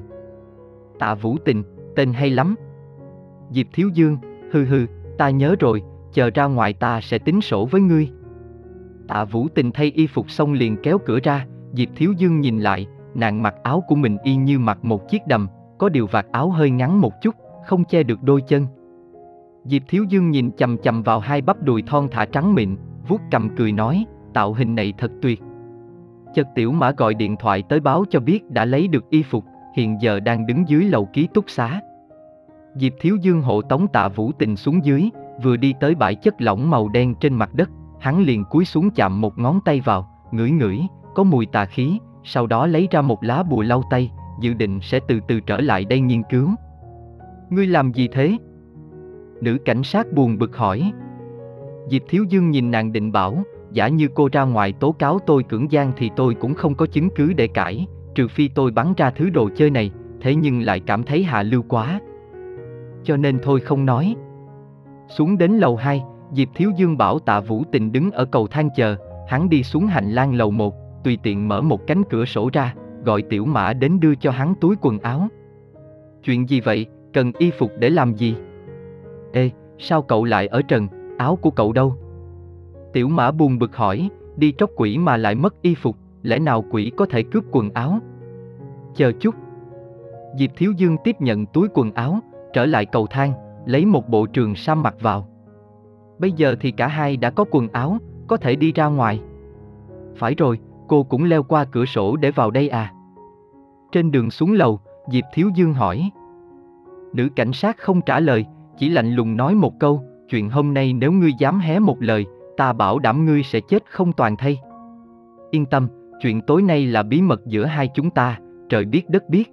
[SPEAKER 1] Tạ Vũ Tình, tên hay lắm. Diệp Thiếu Dương, hừ hừ, ta nhớ rồi, chờ ra ngoài ta sẽ tính sổ với ngươi. Tạ Vũ Tình thay y phục xong liền kéo cửa ra, Diệp Thiếu Dương nhìn lại, nàng mặc áo của mình y như mặc một chiếc đầm, có điều vạt áo hơi ngắn một chút, không che được đôi chân. Diệp Thiếu Dương nhìn chằm chằm vào hai bắp đùi thon thả trắng mịn, vuốt cằm cười nói, tạo hình này thật tuyệt. Chợt Tiểu Mã gọi điện thoại tới báo cho biết đã lấy được y phục, hiện giờ đang đứng dưới lầu ký túc xá. Diệp Thiếu Dương hộ tống Tạ Vũ Tình xuống dưới, vừa đi tới bãi chất lỏng màu đen trên mặt đất, hắn liền cúi xuống chạm một ngón tay vào, ngửi ngửi, có mùi tà khí, sau đó lấy ra một lá bùa lau tay, dự định sẽ từ từ trở lại đây nghiên cứu. Ngươi làm gì thế? Nữ cảnh sát buồn bực hỏi. Diệp Thiếu Dương nhìn nàng định bảo, giả như cô ra ngoài tố cáo tôi cưỡng gian thì tôi cũng không có chứng cứ để cãi, trừ phi tôi bắn ra thứ đồ chơi này, thế nhưng lại cảm thấy hạ lưu quá. Cho nên thôi không nói. Xuống đến lầu hai, Diệp Thiếu Dương bảo Tạ Vũ Tình đứng ở cầu thang chờ, hắn đi xuống hành lang lầu một, tùy tiện mở một cánh cửa sổ ra, gọi Tiểu Mã đến đưa cho hắn túi quần áo. Chuyện gì vậy, cần y phục để làm gì? Ê, sao cậu lại ở trần, áo của cậu đâu? Tiểu Mã buồn bực hỏi, đi tróc quỷ mà lại mất y phục, lẽ nào quỷ có thể cướp quần áo? Chờ chút. Diệp Thiếu Dương tiếp nhận túi quần áo, trở lại cầu thang, lấy một bộ trường sam mặc vào. Bây giờ thì cả hai đã có quần áo, có thể đi ra ngoài. Phải rồi, cô cũng leo qua cửa sổ để vào đây à? Trên đường xuống lầu, Diệp Thiếu Dương hỏi. Nữ cảnh sát không trả lời, chỉ lạnh lùng nói một câu, chuyện hôm nay nếu ngươi dám hé một lời, ta bảo đảm ngươi sẽ chết không toàn thây. Yên tâm, chuyện tối nay là bí mật giữa hai chúng ta, trời biết đất biết.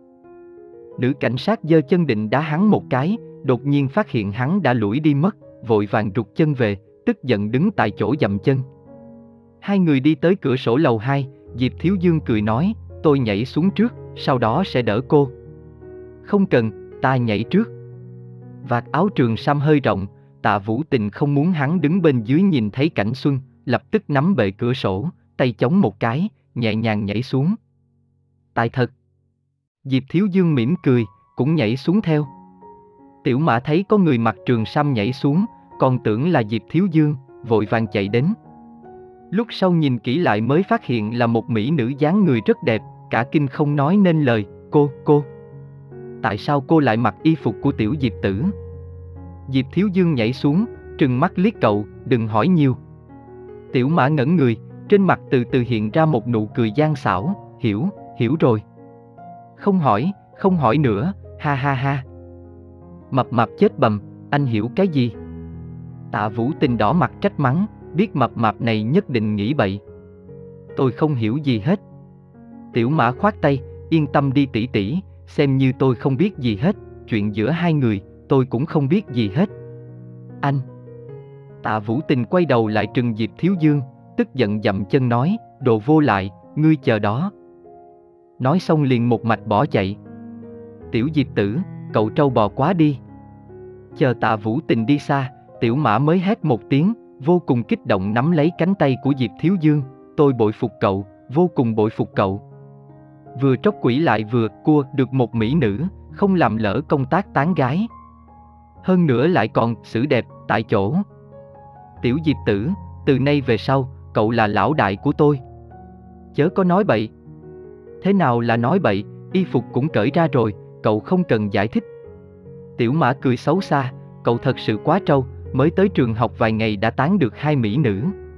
[SPEAKER 1] Nữ cảnh sát giơ chân định đá hắn một cái, đột nhiên phát hiện hắn đã lủi đi mất, vội vàng rụt chân về, tức giận đứng tại chỗ dậm chân. Hai người đi tới cửa sổ lầu hai, Diệp Thiếu Dương cười nói, tôi nhảy xuống trước, sau đó sẽ đỡ cô. Không cần, ta nhảy trước. Vạt áo trường sam hơi rộng, Tạ Vũ Tình không muốn hắn đứng bên dưới nhìn thấy cảnh xuân, lập tức nắm bệ cửa sổ, tay chống một cái, nhẹ nhàng nhảy xuống. Tại thật. Diệp Thiếu Dương mỉm cười, cũng nhảy xuống theo. Tiểu Mã thấy có người mặc trường sam nhảy xuống, còn tưởng là Diệp Thiếu Dương, vội vàng chạy đến. Lúc sau nhìn kỹ lại mới phát hiện là một mỹ nữ dáng người rất đẹp, cả kinh không nói nên lời, cô, cô. Tại sao cô lại mặc y phục của tiểu Diệp tử? Diệp Thiếu Dương nhảy xuống, trừng mắt liếc cậu, đừng hỏi nhiều. Tiểu Mã ngẩn người, trên mặt từ từ hiện ra một nụ cười gian xảo, hiểu, hiểu rồi. Không hỏi, không hỏi nữa, ha ha ha. Mập mạp chết bầm, anh hiểu cái gì? Tạ Vũ Tình đỏ mặt trách mắng, biết mập mạp này nhất định nghĩ bậy. Tôi không hiểu gì hết. Tiểu Mã khoát tay, yên tâm đi tỷ tỷ, xem như tôi không biết gì hết, chuyện giữa hai người, tôi cũng không biết gì hết. Anh. Tạ Vũ Tình quay đầu lại trừng Diệp Thiếu Dương, tức giận dậm chân nói, đồ vô lại, ngươi chờ đó. Nói xong liền một mạch bỏ chạy. Tiểu Diệp tử, cậu trâu bò quá đi. Chờ Tạ Vũ Tình đi xa, Tiểu Mã mới hét một tiếng, vô cùng kích động nắm lấy cánh tay của Diệp Thiếu Dương, tôi bội phục cậu, vô cùng bội phục cậu. Vừa tróc quỷ lại vừa cua được một mỹ nữ, không làm lỡ công tác tán gái. Hơn nữa lại còn xử đẹp tại chỗ. Tiểu Diệp tử, từ nay về sau, cậu là lão đại của tôi. Chớ có nói bậy. Thế nào là nói bậy, y phục cũng cởi ra rồi, cậu không cần giải thích. Tiểu Mã cười xấu xa, cậu thật sự quá trâu, mới tới trường học vài ngày đã tán được hai mỹ nữ.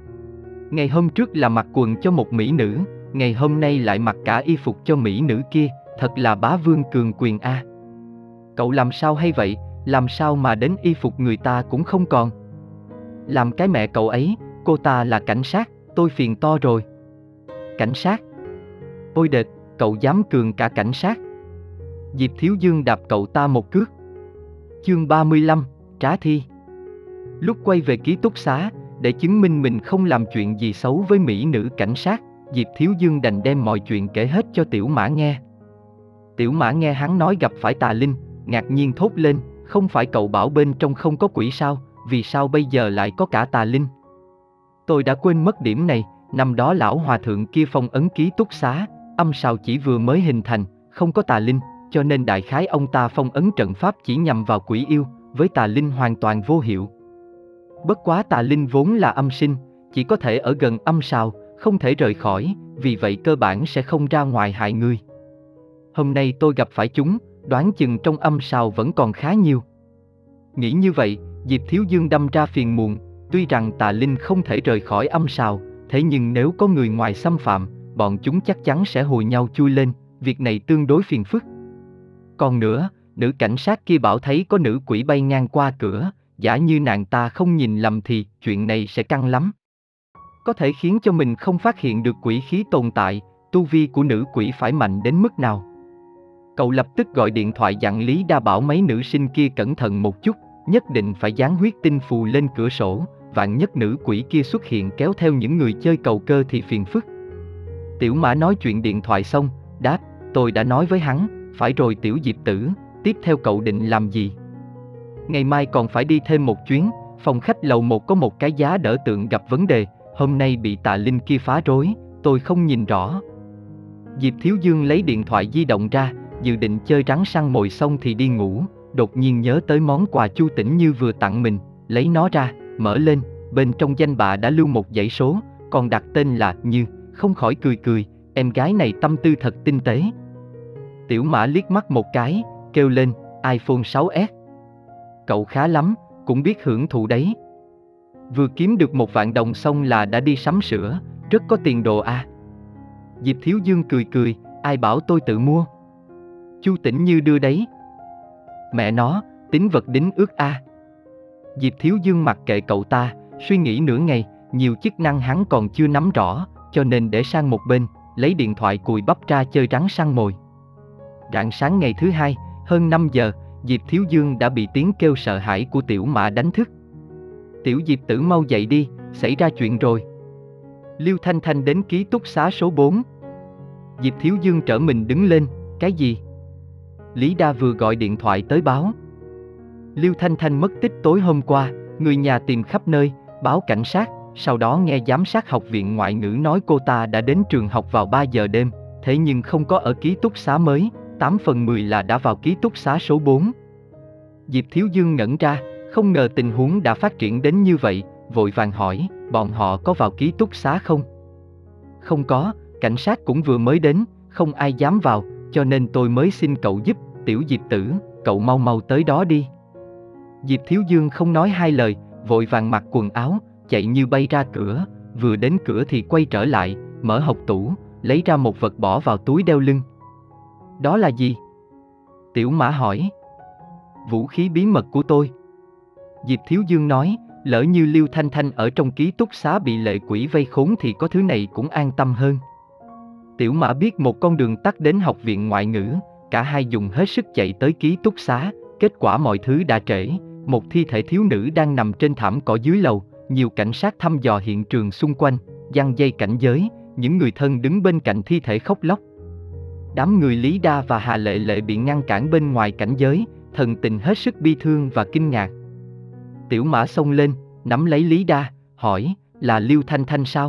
[SPEAKER 1] Ngày hôm trước là mặc quần cho một mỹ nữ, ngày hôm nay lại mặc cả y phục cho mỹ nữ kia, thật là bá vương cường quyền a. Cậu làm sao hay vậy, làm sao mà đến y phục người ta cũng không còn. Làm cái mẹ cậu ấy, cô ta là cảnh sát, tôi phiền to rồi. Cảnh sát? Ôi đệt, cậu dám cường cả cảnh sát. Diệp Thiếu Dương đạp cậu ta một cước. Chương ba mươi lăm, trá thi. Lúc quay về ký túc xá, để chứng minh mình không làm chuyện gì xấu với mỹ nữ cảnh sát, Diệp Thiếu Dương đành đem mọi chuyện kể hết cho Tiểu Mã nghe. Tiểu Mã nghe hắn nói gặp phải tà linh, ngạc nhiên thốt lên, không phải cậu bảo bên trong không có quỷ sao, vì sao bây giờ lại có cả tà linh? Tôi đã quên mất điểm này, năm đó lão hòa thượng kia phong ấn ký túc xá, âm sào chỉ vừa mới hình thành, không có tà linh, cho nên đại khái ông ta phong ấn trận pháp chỉ nhằm vào quỷ yêu, với tà linh hoàn toàn vô hiệu. Bất quá tà linh vốn là âm sinh, chỉ có thể ở gần âm sào, không thể rời khỏi, vì vậy cơ bản sẽ không ra ngoài hại người. Hôm nay tôi gặp phải chúng, đoán chừng trong âm sào vẫn còn khá nhiều. Nghĩ như vậy, Diệp Thiếu Dương đâm ra phiền muộn, tuy rằng tà linh không thể rời khỏi âm sào, thế nhưng nếu có người ngoài xâm phạm, bọn chúng chắc chắn sẽ hùa nhau chui lên, việc này tương đối phiền phức. Còn nữa, nữ cảnh sát kia bảo thấy có nữ quỷ bay ngang qua cửa, giả như nàng ta không nhìn lầm thì chuyện này sẽ căng lắm. Có thể khiến cho mình không phát hiện được quỷ khí tồn tại, tu vi của nữ quỷ phải mạnh đến mức nào. Cậu lập tức gọi điện thoại dặn Lý Đa bảo mấy nữ sinh kia cẩn thận một chút, nhất định phải dán huyết tinh phù lên cửa sổ, vạn nhất nữ quỷ kia xuất hiện kéo theo những người chơi cầu cơ thì phiền phức. Tiểu Mã nói chuyện điện thoại xong, đáp, tôi đã nói với hắn, phải rồi Tiểu Diệp tử, tiếp theo cậu định làm gì? Ngày mai còn phải đi thêm một chuyến, Phòng khách lầu một có một cái giá đỡ tượng gặp vấn đề, hôm nay bị tà linh kia phá rối, tôi không nhìn rõ. Diệp Thiếu Dương lấy điện thoại di động ra, dự định chơi rắn săn mồi xong thì đi ngủ, đột nhiên nhớ tới món quà Chu Tĩnh Như vừa tặng mình, lấy nó ra, mở lên, bên trong danh bạ đã lưu một dãy số, còn đặt tên là Như, không khỏi cười cười, em gái này tâm tư thật tinh tế. Tiểu Mã liếc mắt một cái, kêu lên, iPhone sáu S. Cậu khá lắm, cũng biết hưởng thụ đấy. Vừa kiếm được một vạn đồng xong là đã đi sắm sửa, rất có tiền đồ à. Diệp Thiếu Dương cười cười, ai bảo tôi tự mua. Chu Tĩnh Như đưa đấy. Mẹ nó, tính vật đính ước a. À. Diệp Thiếu Dương mặc kệ cậu ta, suy nghĩ nửa ngày, nhiều chức năng hắn còn chưa nắm rõ, cho nên để sang một bên, lấy điện thoại cùi bắp ra chơi rắn săn mồi. Rạng sáng ngày thứ hai, hơn năm giờ, Diệp Thiếu Dương đã bị tiếng kêu sợ hãi của Tiểu Mã đánh thức. Tiểu Diệp tử mau dậy đi, xảy ra chuyện rồi. Liêu Thanh Thanh đến ký túc xá số bốn. Diệp Thiếu Dương trở mình đứng lên, cái gì? Lý Đa vừa gọi điện thoại tới báo. Liêu Thanh Thanh mất tích tối hôm qua, người nhà tìm khắp nơi, báo cảnh sát, sau đó nghe giám sát học viện ngoại ngữ nói cô ta đã đến trường học vào ba giờ đêm, thế nhưng không có ở ký túc xá mới, tám phần mười là đã vào ký túc xá số bốn. Diệp Thiếu Dương ngẩn ra, không ngờ tình huống đã phát triển đến như vậy, vội vàng hỏi, bọn họ có vào ký túc xá không? Không có, cảnh sát cũng vừa mới đến, không ai dám vào, cho nên tôi mới xin cậu giúp, Tiểu Diệp tử, cậu mau mau tới đó đi. Diệp Thiếu Dương không nói hai lời, vội vàng mặc quần áo, chạy như bay ra cửa, vừa đến cửa thì quay trở lại, mở hộc tủ, lấy ra một vật bỏ vào túi đeo lưng. Đó là gì? Tiểu Mã hỏi. Vũ khí bí mật của tôi. Diệp Thiếu Dương nói, lỡ như Liêu Thanh Thanh ở trong ký túc xá bị lệ quỷ vây khốn thì có thứ này cũng an tâm hơn. Tiểu Mã biết một con đường tắt đến học viện ngoại ngữ, cả hai dùng hết sức chạy tới ký túc xá, kết quả mọi thứ đã trễ, một thi thể thiếu nữ đang nằm trên thảm cỏ dưới lầu, nhiều cảnh sát thăm dò hiện trường xung quanh, giăng dây cảnh giới, những người thân đứng bên cạnh thi thể khóc lóc. Đám người Lý Đa và Hà Lệ Lệ bị ngăn cản bên ngoài cảnh giới, thần tình hết sức bi thương và kinh ngạc. Tiểu Mã xông lên, nắm lấy Lý Đa, hỏi, là Liêu Thanh Thanh sao?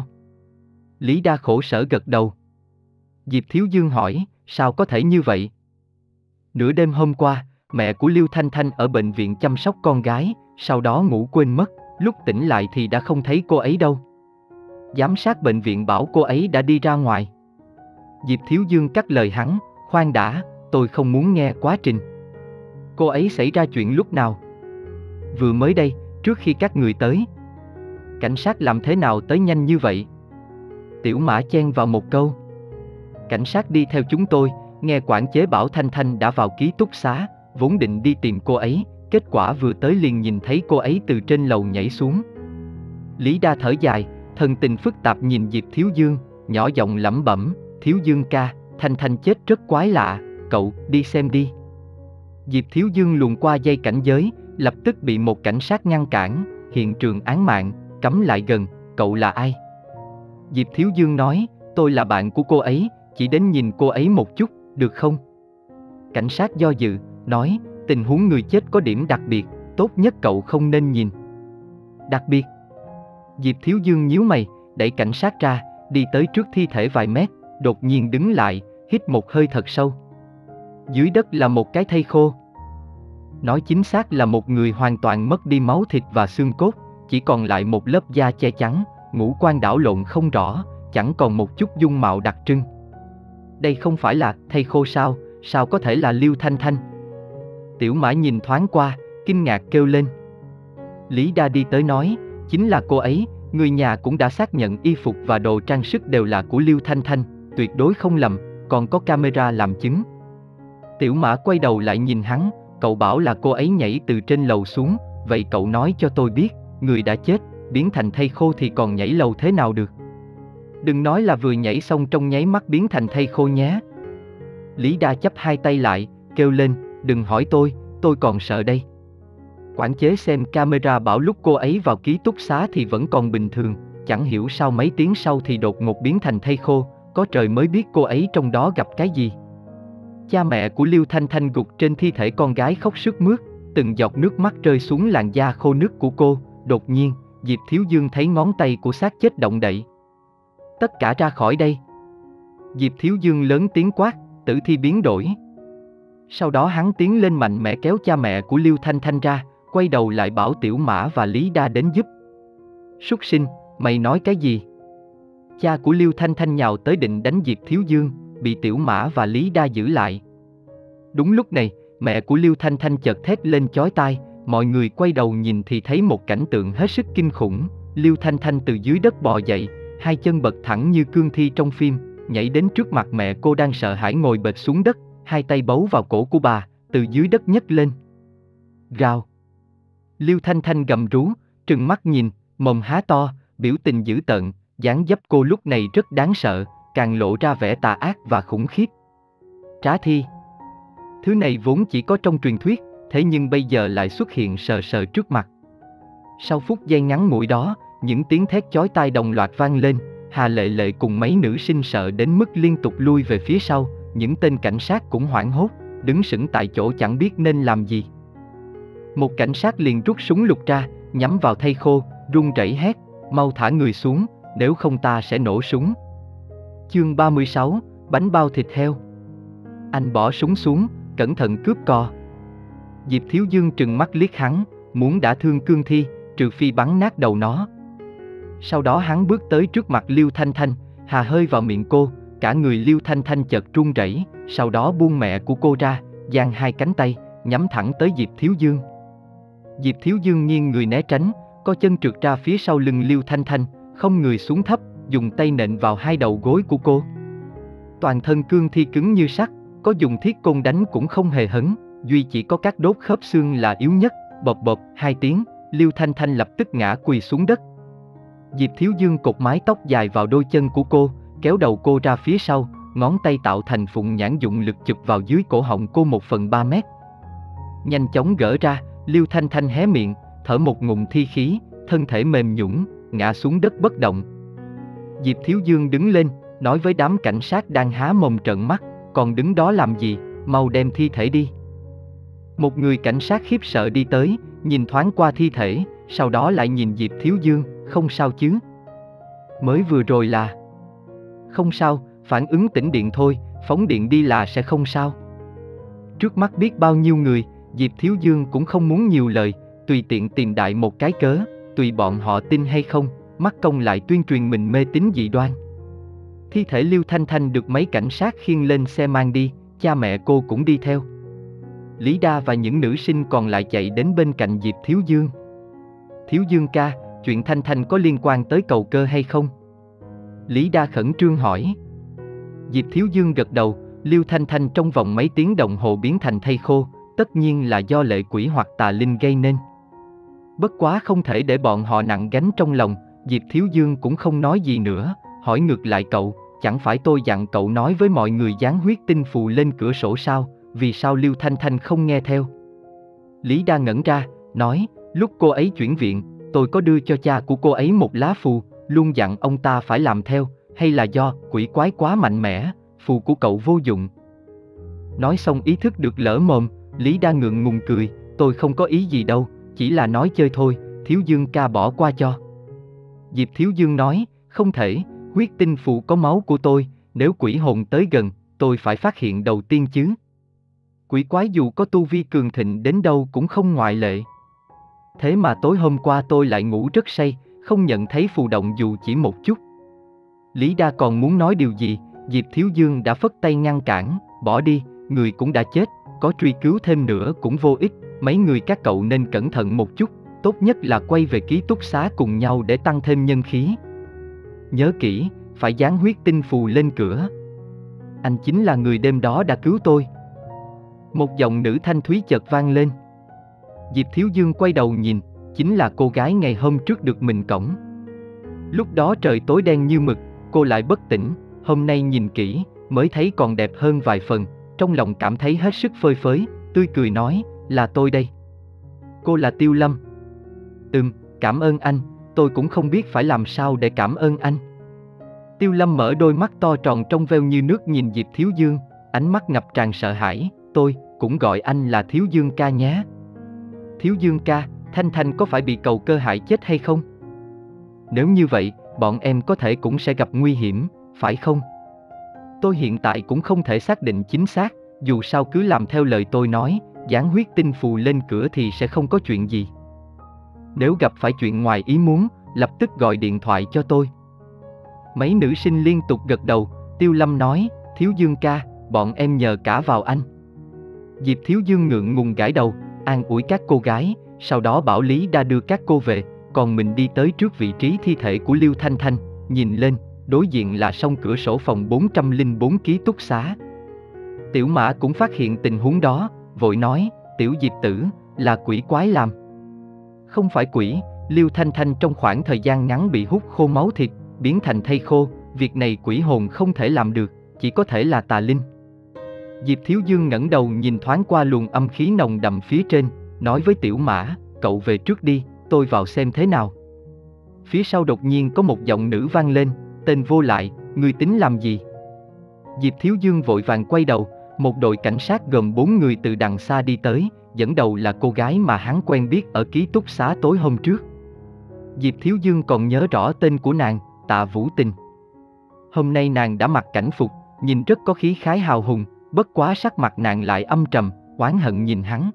[SPEAKER 1] Lý Đa khổ sở gật đầu. Diệp Thiếu Dương hỏi, sao có thể như vậy? Nửa đêm hôm qua, mẹ của Liêu Thanh Thanh ở bệnh viện chăm sóc con gái, sau đó ngủ quên mất, lúc tỉnh lại thì đã không thấy cô ấy đâu. Giám sát bệnh viện bảo cô ấy đã đi ra ngoài. Diệp Thiếu Dương cắt lời hắn, khoan đã, tôi không muốn nghe quá trình. Cô ấy xảy ra chuyện lúc nào? Vừa mới đây, trước khi các người tới. Cảnh sát làm thế nào tới nhanh như vậy? Tiểu Mã chen vào một câu. Cảnh sát đi theo chúng tôi, nghe quản chế bảo Thanh Thanh đã vào ký túc xá, vốn định đi tìm cô ấy, kết quả vừa tới liền nhìn thấy cô ấy từ trên lầu nhảy xuống. Lý Đa thở dài, thần tình phức tạp nhìn Diệp Thiếu Dương, nhỏ giọng lẩm bẩm, Thiếu Dương ca, Thanh Thanh chết rất quái lạ, cậu đi xem đi. Diệp Thiếu Dương luồn qua dây cảnh giới, lập tức bị một cảnh sát ngăn cản, hiện trường án mạng, cấm lại gần, cậu là ai? Diệp Thiếu Dương nói, tôi là bạn của cô ấy, chỉ đến nhìn cô ấy một chút, được không? Cảnh sát do dự, nói, tình huống người chết có điểm đặc biệt, tốt nhất cậu không nên nhìn. Đặc biệt? Diệp Thiếu Dương nhíu mày, đẩy cảnh sát ra, đi tới trước thi thể vài mét, đột nhiên đứng lại, hít một hơi thật sâu. Dưới đất là một cái thây khô. Nói chính xác là một người hoàn toàn mất đi máu thịt và xương cốt, chỉ còn lại một lớp da che chắn, ngũ quan đảo lộn không rõ, chẳng còn một chút dung mạo đặc trưng. Đây không phải là thây khô sao, sao có thể là Liêu Thanh Thanh? Tiểu Mã nhìn thoáng qua, kinh ngạc kêu lên. Lý Đa đi tới nói, chính là cô ấy, người nhà cũng đã xác nhận y phục và đồ trang sức đều là của Liêu Thanh Thanh, tuyệt đối không lầm, còn có camera làm chứng. Tiểu Mã quay đầu lại nhìn hắn, cậu bảo là cô ấy nhảy từ trên lầu xuống, vậy cậu nói cho tôi biết, người đã chết, biến thành thây khô thì còn nhảy lầu thế nào được? Đừng nói là vừa nhảy xong trong nháy mắt biến thành thây khô nhé. Lý Đa chắp hai tay lại, kêu lên, đừng hỏi tôi, tôi còn sợ đây. Quản chế xem camera bảo lúc cô ấy vào ký túc xá thì vẫn còn bình thường, chẳng hiểu sao mấy tiếng sau thì đột ngột biến thành thây khô, có trời mới biết cô ấy trong đó gặp cái gì. Cha mẹ của Liêu Thanh Thanh gục trên thi thể con gái khóc sướt mướt, từng giọt nước mắt rơi xuống làn da khô nứt của cô, Đột nhiên, Diệp Thiếu Dương thấy ngón tay của xác chết động đậy. Tất cả ra khỏi đây. Diệp Thiếu Dương lớn tiếng quát, tử thi biến đổi. Sau đó hắn tiến lên mạnh mẽ kéo cha mẹ của Liêu Thanh Thanh ra, quay đầu lại bảo Tiểu Mã và Lý Đa đến giúp. Súc sinh, mày nói cái gì? Cha của Liêu Thanh Thanh nhào tới định đánh Diệp Thiếu Dương, bị Tiểu Mã và Lý Đa giữ lại. Đúng lúc này, mẹ của Liêu Thanh Thanh chợt thét lên chói tai, mọi người quay đầu nhìn thì thấy một cảnh tượng hết sức kinh khủng. Liêu Thanh Thanh từ dưới đất bò dậy, hai chân bật thẳng như cương thi trong phim, nhảy đến trước mặt mẹ cô đang sợ hãi ngồi bệt xuống đất, hai tay bấu vào cổ của bà, từ dưới đất nhấc lên. Rào. Liêu Thanh Thanh gầm rú, trừng mắt nhìn, mồm há to, biểu tình dữ tợn, dáng dấp cô lúc này rất đáng sợ, càng lộ ra vẻ tà ác và khủng khiếp. Trá thi. Thứ này vốn chỉ có trong truyền thuyết, thế nhưng bây giờ lại xuất hiện sờ sờ trước mặt. Sau phút giây ngắn ngủi đó, những tiếng thét chói tai đồng loạt vang lên, Hà Lệ Lệ cùng mấy nữ sinh sợ đến mức liên tục lui về phía sau, những tên cảnh sát cũng hoảng hốt, đứng sững tại chỗ chẳng biết nên làm gì. Một cảnh sát liền rút súng lục ra, nhắm vào thây khô, run rẩy hét, mau thả người xuống, nếu không ta sẽ nổ súng. Chương ba mươi sáu, bánh bao thịt heo. Anh bỏ súng xuống, cẩn thận cướp co. Diệp Thiếu Dương trừng mắt liếc hắn, muốn đả thương cương thi, trừ phi bắn nát đầu nó. Sau đó hắn bước tới trước mặt Liêu Thanh Thanh, hà hơi vào miệng cô, cả người Liêu Thanh Thanh chợt run rẩy, sau đó buông mẹ của cô ra, giang hai cánh tay, nhắm thẳng tới Diệp Thiếu Dương. Diệp Thiếu Dương nghiêng người né tránh, có chân trượt ra phía sau lưng Liêu Thanh Thanh, không người xuống thấp, dùng tay nện vào hai đầu gối của cô. Toàn thân cương thi cứng như sắt, có dùng thiết côn đánh cũng không hề hấn, duy chỉ có các đốt khớp xương là yếu nhất, bộp bộp hai tiếng, Liêu Thanh Thanh lập tức ngã quỳ xuống đất. Diệp Thiếu Dương cột mái tóc dài vào đôi chân của cô, kéo đầu cô ra phía sau, ngón tay tạo thành phụng nhãn dụng lực chụp vào dưới cổ họng cô một phần ba mét. Nhanh chóng gỡ ra, Liêu Thanh Thanh hé miệng, thở một ngụm thi khí, thân thể mềm nhũn, ngã xuống đất bất động. Diệp Thiếu Dương đứng lên, nói với đám cảnh sát đang há mồm trợn mắt, còn đứng đó làm gì, mau đem thi thể đi. Một người cảnh sát khiếp sợ đi tới, nhìn thoáng qua thi thể, sau đó lại nhìn Diệp Thiếu Dương, không sao chứ? Mới vừa rồi là... Không sao, phản ứng tĩnh điện thôi, phóng điện đi là sẽ không sao. Trước mắt biết bao nhiêu người, Diệp Thiếu Dương cũng không muốn nhiều lời, tùy tiện tìm đại một cái cớ, tùy bọn họ tin hay không, mắc công lại tuyên truyền mình mê tín dị đoan. Thi thể Liêu Thanh Thanh được mấy cảnh sát khiêng lên xe mang đi, cha mẹ cô cũng đi theo. Lý Đa và những nữ sinh còn lại chạy đến bên cạnh Diệp Thiếu Dương. Thiếu Dương ca, chuyện Thanh Thanh có liên quan tới cầu cơ hay không? Lý Đa khẩn trương hỏi. Diệp Thiếu Dương gật đầu, Liêu Thanh Thanh trong vòng mấy tiếng đồng hồ biến thành thây khô, tất nhiên là do lệ quỷ hoặc tà linh gây nên. Bất quá không thể để bọn họ nặng gánh trong lòng, Diệp Thiếu Dương cũng không nói gì nữa, hỏi ngược lại cậu, chẳng phải tôi dặn cậu nói với mọi người dán huyết tinh phù lên cửa sổ sao, vì sao Liêu Thanh Thanh không nghe theo? Lý Đa ngẩn ra, nói, lúc cô ấy chuyển viện, tôi có đưa cho cha của cô ấy một lá phù, luôn dặn ông ta phải làm theo, hay là do quỷ quái quá mạnh mẽ, phù của cậu vô dụng. Nói xong ý thức được lỡ mồm, Lý Đa ngượng ngùng cười, tôi không có ý gì đâu, chỉ là nói chơi thôi, Thiếu Dương ca bỏ qua cho. Diệp Thiếu Dương nói, không thể, huyết tinh phù có máu của tôi, nếu quỷ hồn tới gần, tôi phải phát hiện đầu tiên chứ. Quỷ quái dù có tu vi cường thịnh đến đâu cũng không ngoại lệ. Thế mà tối hôm qua tôi lại ngủ rất say, không nhận thấy phù động dù chỉ một chút. Lý Đa còn muốn nói điều gì, Diệp Thiếu Dương đã phất tay ngăn cản, bỏ đi, người cũng đã chết, có truy cứu thêm nữa cũng vô ích, mấy người các cậu nên cẩn thận một chút, tốt nhất là quay về ký túc xá cùng nhau để tăng thêm nhân khí. Nhớ kỹ, phải dán huyết tinh phù lên cửa. Anh chính là người đêm đó đã cứu tôi. Một giọng nữ thanh thúy chợt vang lên. Diệp Thiếu Dương quay đầu nhìn, chính là cô gái ngày hôm trước được mình cõng. Lúc đó trời tối đen như mực, cô lại bất tỉnh, hôm nay nhìn kỹ, mới thấy còn đẹp hơn vài phần, trong lòng cảm thấy hết sức phơi phới, tươi cười nói, là tôi đây. Cô là Tiêu Lâm. Ừm, cảm ơn anh, tôi cũng không biết phải làm sao để cảm ơn anh. Tiêu Lâm mở đôi mắt to tròn trong veo như nước nhìn Diệp Thiếu Dương, ánh mắt ngập tràn sợ hãi, tôi cũng gọi anh là Thiếu Dương ca nhé. Thiếu Dương ca, Thanh Thanh có phải bị cầu cơ hại chết hay không? Nếu như vậy, bọn em có thể cũng sẽ gặp nguy hiểm, phải không? Tôi hiện tại cũng không thể xác định chính xác, dù sao cứ làm theo lời tôi nói, dán huyết tinh phù lên cửa thì sẽ không có chuyện gì. Nếu gặp phải chuyện ngoài ý muốn, lập tức gọi điện thoại cho tôi. Mấy nữ sinh liên tục gật đầu. Tiêu Lâm nói, Thiếu Dương ca, bọn em nhờ cả vào anh. Diệp Thiếu Dương ngượng ngùng gãi đầu, an ủi các cô gái, sau đó bảo Lý Đa đưa các cô về, còn mình đi tới trước vị trí thi thể của Liêu Thanh Thanh, nhìn lên, đối diện là song cửa sổ phòng bốn trăm lẻ bốn ký túc xá. Tiểu Mã cũng phát hiện tình huống đó, vội nói, Tiểu Diệp tử, là quỷ quái làm. Không phải quỷ, Liêu Thanh Thanh trong khoảng thời gian ngắn bị hút khô máu thịt, biến thành thây khô, việc này quỷ hồn không thể làm được, chỉ có thể là tà linh. Diệp Thiếu Dương ngẩng đầu nhìn thoáng qua luồng âm khí nồng đậm phía trên, nói với Tiểu Mã, cậu về trước đi, tôi vào xem thế nào. Phía sau đột nhiên có một giọng nữ vang lên, tên vô lại, ngươi tính làm gì? Diệp Thiếu Dương vội vàng quay đầu, một đội cảnh sát gồm bốn người từ đằng xa đi tới, dẫn đầu là cô gái mà hắn quen biết ở ký túc xá tối hôm trước. Diệp Thiếu Dương còn nhớ rõ tên của nàng, Tạ Vũ Tình. Hôm nay nàng đã mặc cảnh phục, nhìn rất có khí khái hào hùng, bất quá sắc mặt nàng lại âm trầm, oán hận nhìn hắn.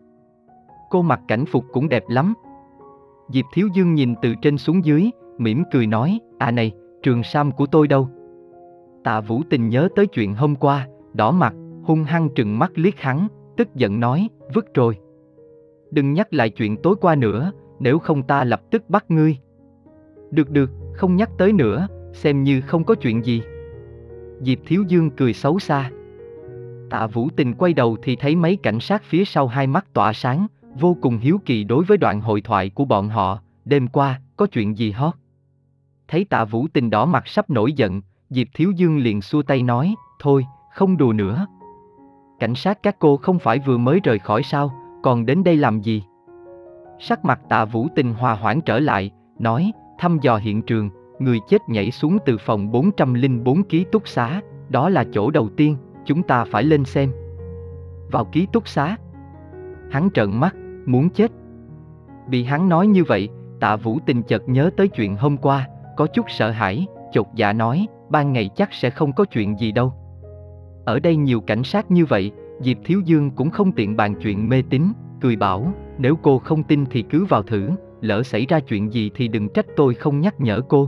[SPEAKER 1] Cô mặc cảnh phục cũng đẹp lắm. Diệp Thiếu Dương nhìn từ trên xuống dưới, mỉm cười nói, à này, trường sam của tôi đâu? Tạ Vũ Tình nhớ tới chuyện hôm qua, đỏ mặt, hung hăng trừng mắt liếc hắn, tức giận nói, vứt rồi. Đừng nhắc lại chuyện tối qua nữa, nếu không ta lập tức bắt ngươi. Được được, không nhắc tới nữa, xem như không có chuyện gì. Diệp Thiếu Dương cười xấu xa. Tạ Vũ Tình quay đầu thì thấy mấy cảnh sát phía sau hai mắt tỏa sáng, vô cùng hiếu kỳ đối với đoạn hội thoại của bọn họ, đêm qua, có chuyện gì hot? Thấy Tạ Vũ Tình đỏ mặt sắp nổi giận, Diệp Thiếu Dương liền xua tay nói, thôi, không đùa nữa. Cảnh sát các cô không phải vừa mới rời khỏi sao, còn đến đây làm gì? Sắc mặt Tạ Vũ Tình hòa hoãn trở lại, nói, thăm dò hiện trường, người chết nhảy xuống từ phòng bốn trăm lẻ bốn ký túc xá, đó là chỗ đầu tiên, chúng ta phải lên xem. Vào ký túc xá? Hắn trợn mắt, muốn chết. Bị hắn nói như vậy, Tạ Vũ Tình chợt nhớ tới chuyện hôm qua, có chút sợ hãi, chột dạ nói, ban ngày chắc sẽ không có chuyện gì đâu. Ở đây nhiều cảnh sát như vậy, Diệp Thiếu Dương cũng không tiện bàn chuyện mê tín, cười bảo, nếu cô không tin thì cứ vào thử, lỡ xảy ra chuyện gì thì đừng trách tôi không nhắc nhở cô.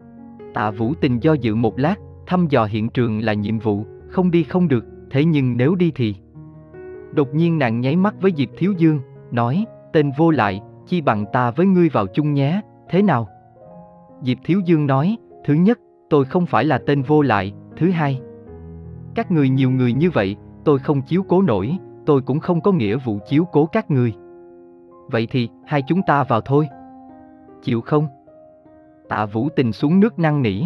[SPEAKER 1] Tạ Vũ Tình do dự một lát, thăm dò hiện trường là nhiệm vụ, không đi không được, thế nhưng nếu đi thì... Đột nhiên nàng nháy mắt với Diệp Thiếu Dương, nói, tên vô lại, chi bằng ta với ngươi vào chung nhé, thế nào? Diệp Thiếu Dương nói, thứ nhất, tôi không phải là tên vô lại, thứ hai, các người nhiều người như vậy, tôi không chiếu cố nổi, tôi cũng không có nghĩa vụ chiếu cố các người. Vậy thì, hai chúng ta vào thôi. Chịu không? Tạ Vũ Tình xuống nước năn nỉ.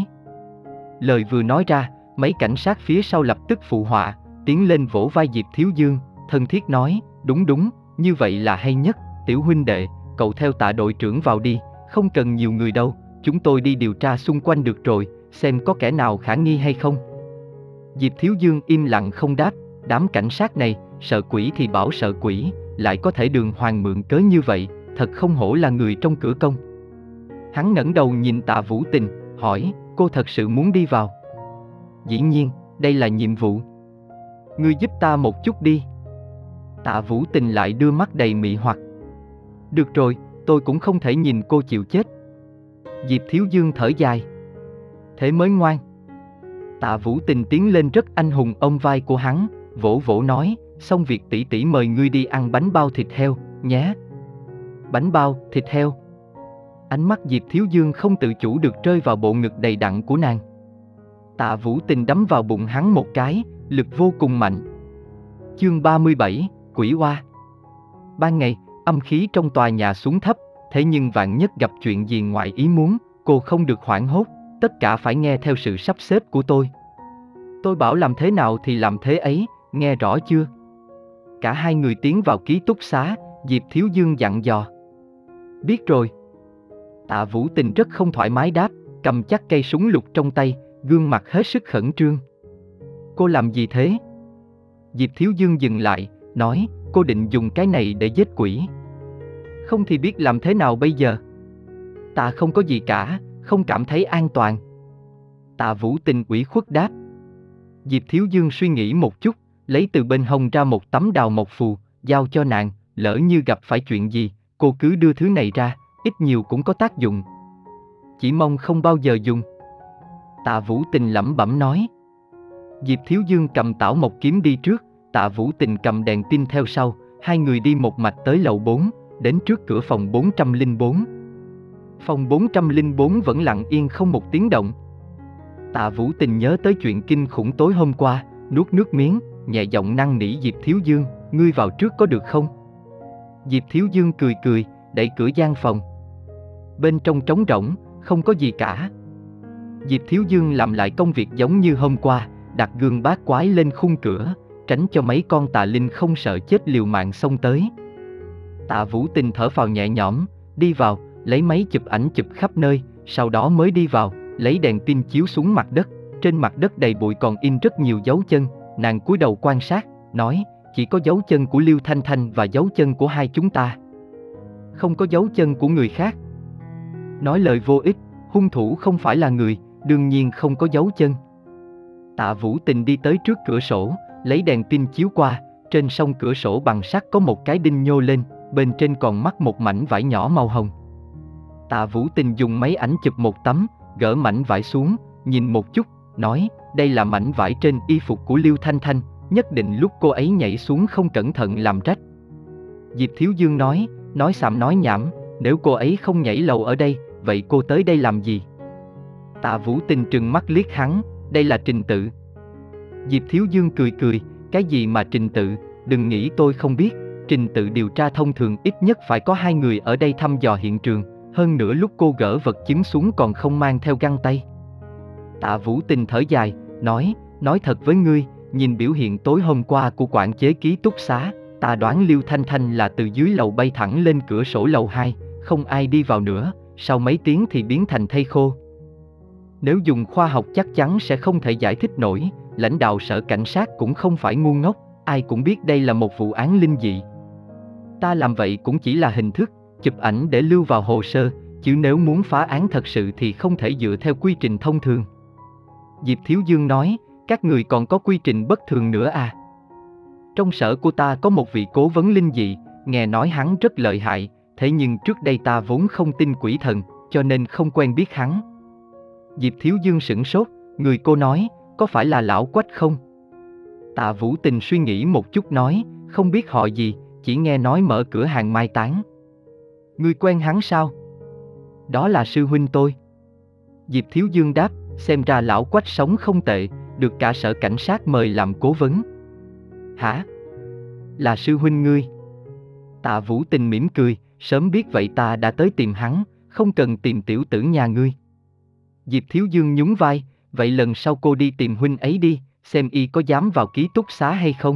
[SPEAKER 1] Lời vừa nói ra, mấy cảnh sát phía sau lập tức phụ họa, tiến lên vỗ vai Diệp Thiếu Dương, thân thiết nói, đúng đúng, như vậy là hay nhất, tiểu huynh đệ, cậu theo Tạ đội trưởng vào đi, không cần nhiều người đâu, chúng tôi đi điều tra xung quanh được rồi, xem có kẻ nào khả nghi hay không. Diệp Thiếu Dương im lặng không đáp, đám cảnh sát này, sợ quỷ thì bảo sợ quỷ, lại có thể đường hoàng mượn cớ như vậy, thật không hổ là người trong cửa công. Hắn ngẩng đầu nhìn Tạ Vũ Tình, hỏi, cô thật sự muốn đi vào? Dĩ nhiên, đây là nhiệm vụ. Ngươi giúp ta một chút đi. Tạ Vũ Tình lại đưa mắt đầy mị hoặc. Được rồi, tôi cũng không thể nhìn cô chịu chết. Diệp Thiếu Dương thở dài. Thế mới ngoan. Tạ Vũ Tình tiến lên rất anh hùng ôm vai của hắn, vỗ vỗ nói, xong việc tỷ tỷ mời ngươi đi ăn bánh bao thịt heo, nhé. Bánh bao, thịt heo. Ánh mắt Diệp Thiếu Dương không tự chủ được rơi vào bộ ngực đầy đặn của nàng. Tạ Vũ Tình đấm vào bụng hắn một cái, lực vô cùng mạnh. Chương ba mươi bảy, Quỷ Oa. Ban ngày, âm khí trong tòa nhà xuống thấp, thế nhưng vạn nhất gặp chuyện gì ngoài ý muốn, cô không được hoảng hốt, tất cả phải nghe theo sự sắp xếp của tôi. Tôi bảo làm thế nào thì làm thế ấy, nghe rõ chưa? Cả hai người tiến vào ký túc xá, Diệp Thiếu Dương dặn dò. Biết rồi. Tạ Vũ Tình rất không thoải mái đáp, cầm chắc cây súng lục trong tay, gương mặt hết sức khẩn trương. Cô làm gì thế? Diệp Thiếu Dương dừng lại, nói, cô định dùng cái này để giết quỷ. Không thì biết làm thế nào bây giờ? Ta không có gì cả, không cảm thấy an toàn. Tạ Vũ Tình ủy khuất đáp. Diệp Thiếu Dương suy nghĩ một chút, lấy từ bên hông ra một tấm đào mộc phù, giao cho nàng, lỡ như gặp phải chuyện gì, cô cứ đưa thứ này ra, ít nhiều cũng có tác dụng. Chỉ mong không bao giờ dùng. Tạ Vũ Tình lẩm bẩm nói. Diệp Thiếu Dương cầm tảo mộc kiếm đi trước, Tạ Vũ Tình cầm đèn tin theo sau, hai người đi một mạch tới lầu bốn, đến trước cửa phòng bốn trăm lẻ bốn. Phòng bốn trăm lẻ bốn vẫn lặng yên không một tiếng động. Tạ Vũ Tình nhớ tới chuyện kinh khủng tối hôm qua, nuốt nước miếng, nhẹ giọng năn nỉ Diệp Thiếu Dương, ngươi vào trước có được không? Diệp Thiếu Dương cười cười, đẩy cửa gian phòng. Bên trong trống rỗng, không có gì cả. Diệp Thiếu Dương làm lại công việc giống như hôm qua, đặt gương bát quái lên khung cửa, tránh cho mấy con tà linh không sợ chết liều mạng xông tới. Tạ Vũ Tình thở phào nhẹ nhõm, đi vào, lấy máy chụp ảnh chụp khắp nơi, sau đó mới đi vào, lấy đèn pin chiếu xuống mặt đất. Trên mặt đất đầy bụi còn in rất nhiều dấu chân, nàng cúi đầu quan sát, nói, chỉ có dấu chân của Liêu Thanh Thanh và dấu chân của hai chúng ta. Không có dấu chân của người khác. Nói lời vô ích, hung thủ không phải là người, đương nhiên không có dấu chân. Tạ Vũ Tình đi tới trước cửa sổ, lấy đèn pin chiếu qua, trên song cửa sổ bằng sắt có một cái đinh nhô lên, bên trên còn mắc một mảnh vải nhỏ màu hồng. Tạ Vũ Tình dùng máy ảnh chụp một tấm, gỡ mảnh vải xuống, nhìn một chút, nói, đây là mảnh vải trên y phục của Liêu Thanh Thanh, nhất định lúc cô ấy nhảy xuống không cẩn thận làm rách. Diệp Thiếu Dương nói, nói xàm nói nhảm, nếu cô ấy không nhảy lầu ở đây, vậy cô tới đây làm gì? Tạ Vũ Tình trừng mắt liếc hắn, đây là trình tự. Diệp Thiếu Dương cười cười, cái gì mà trình tự, đừng nghĩ tôi không biết, trình tự điều tra thông thường ít nhất phải có hai người ở đây thăm dò hiện trường, hơn nữa lúc cô gỡ vật chứng xuống còn không mang theo găng tay. Tạ Vũ Tình thở dài, nói, nói thật với ngươi, nhìn biểu hiện tối hôm qua của quản chế ký túc xá, ta đoán Liêu Thanh Thanh là từ dưới lầu bay thẳng lên cửa sổ lầu hai, không ai đi vào nữa, sau mấy tiếng thì biến thành thây khô. Nếu dùng khoa học chắc chắn sẽ không thể giải thích nổi, lãnh đạo sở cảnh sát cũng không phải ngu ngốc, ai cũng biết đây là một vụ án linh dị. Ta làm vậy cũng chỉ là hình thức, chụp ảnh để lưu vào hồ sơ, chứ nếu muốn phá án thật sự thì không thể dựa theo quy trình thông thường. Diệp Thiếu Dương nói, các người còn có quy trình bất thường nữa à? Trong sở của ta có một vị cố vấn linh dị, nghe nói hắn rất lợi hại, thế nhưng trước đây ta vốn không tin quỷ thần, cho nên không quen biết hắn. Diệp Thiếu Dương sửng sốt, người cô nói, có phải là lão Quách không? Tạ Vũ Tình suy nghĩ một chút nói, không biết họ gì, chỉ nghe nói mở cửa hàng mai táng. Ngươi quen hắn sao? Đó là sư huynh tôi. Diệp Thiếu Dương đáp, xem ra lão Quách sống không tệ, được cả sở cảnh sát mời làm cố vấn. Hả? Là sư huynh ngươi? Tạ Vũ Tình mỉm cười, sớm biết vậy ta đã tới tìm hắn, không cần tìm tiểu tử nhà ngươi. Diệp Thiếu Dương nhún vai, vậy lần sau cô đi tìm huynh ấy đi, xem y có dám vào ký túc xá hay không.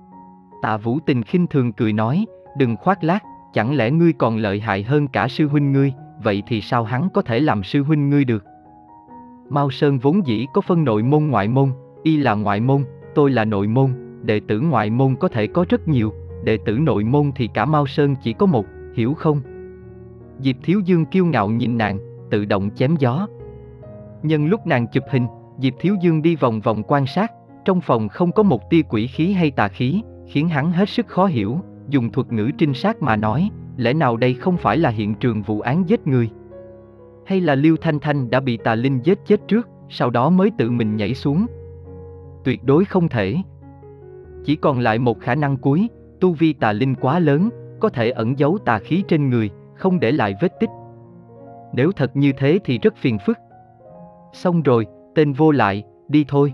[SPEAKER 1] Tạ Vũ Tình khinh thường cười nói, đừng khoác lác, chẳng lẽ ngươi còn lợi hại hơn cả sư huynh ngươi, vậy thì sao hắn có thể làm sư huynh ngươi được? Mao Sơn vốn dĩ có phân nội môn ngoại môn, y là ngoại môn, tôi là nội môn, đệ tử ngoại môn có thể có rất nhiều, đệ tử nội môn thì cả Mao Sơn chỉ có một, hiểu không? Diệp Thiếu Dương kiêu ngạo nhìn nàng, tự động chém gió. Nhân lúc nàng chụp hình, Diệp Thiếu Dương đi vòng vòng quan sát, trong phòng không có một tia quỷ khí hay tà khí, khiến hắn hết sức khó hiểu, dùng thuật ngữ trinh sát mà nói, lẽ nào đây không phải là hiện trường vụ án giết người? Hay là Liêu Thanh Thanh đã bị tà linh giết chết trước, sau đó mới tự mình nhảy xuống? Tuyệt đối không thể. Chỉ còn lại một khả năng cuối, tu vi tà linh quá lớn, có thể ẩn giấu tà khí trên người, không để lại vết tích. Nếu thật như thế thì rất phiền phức. Xong rồi, tên vô lại, đi thôi.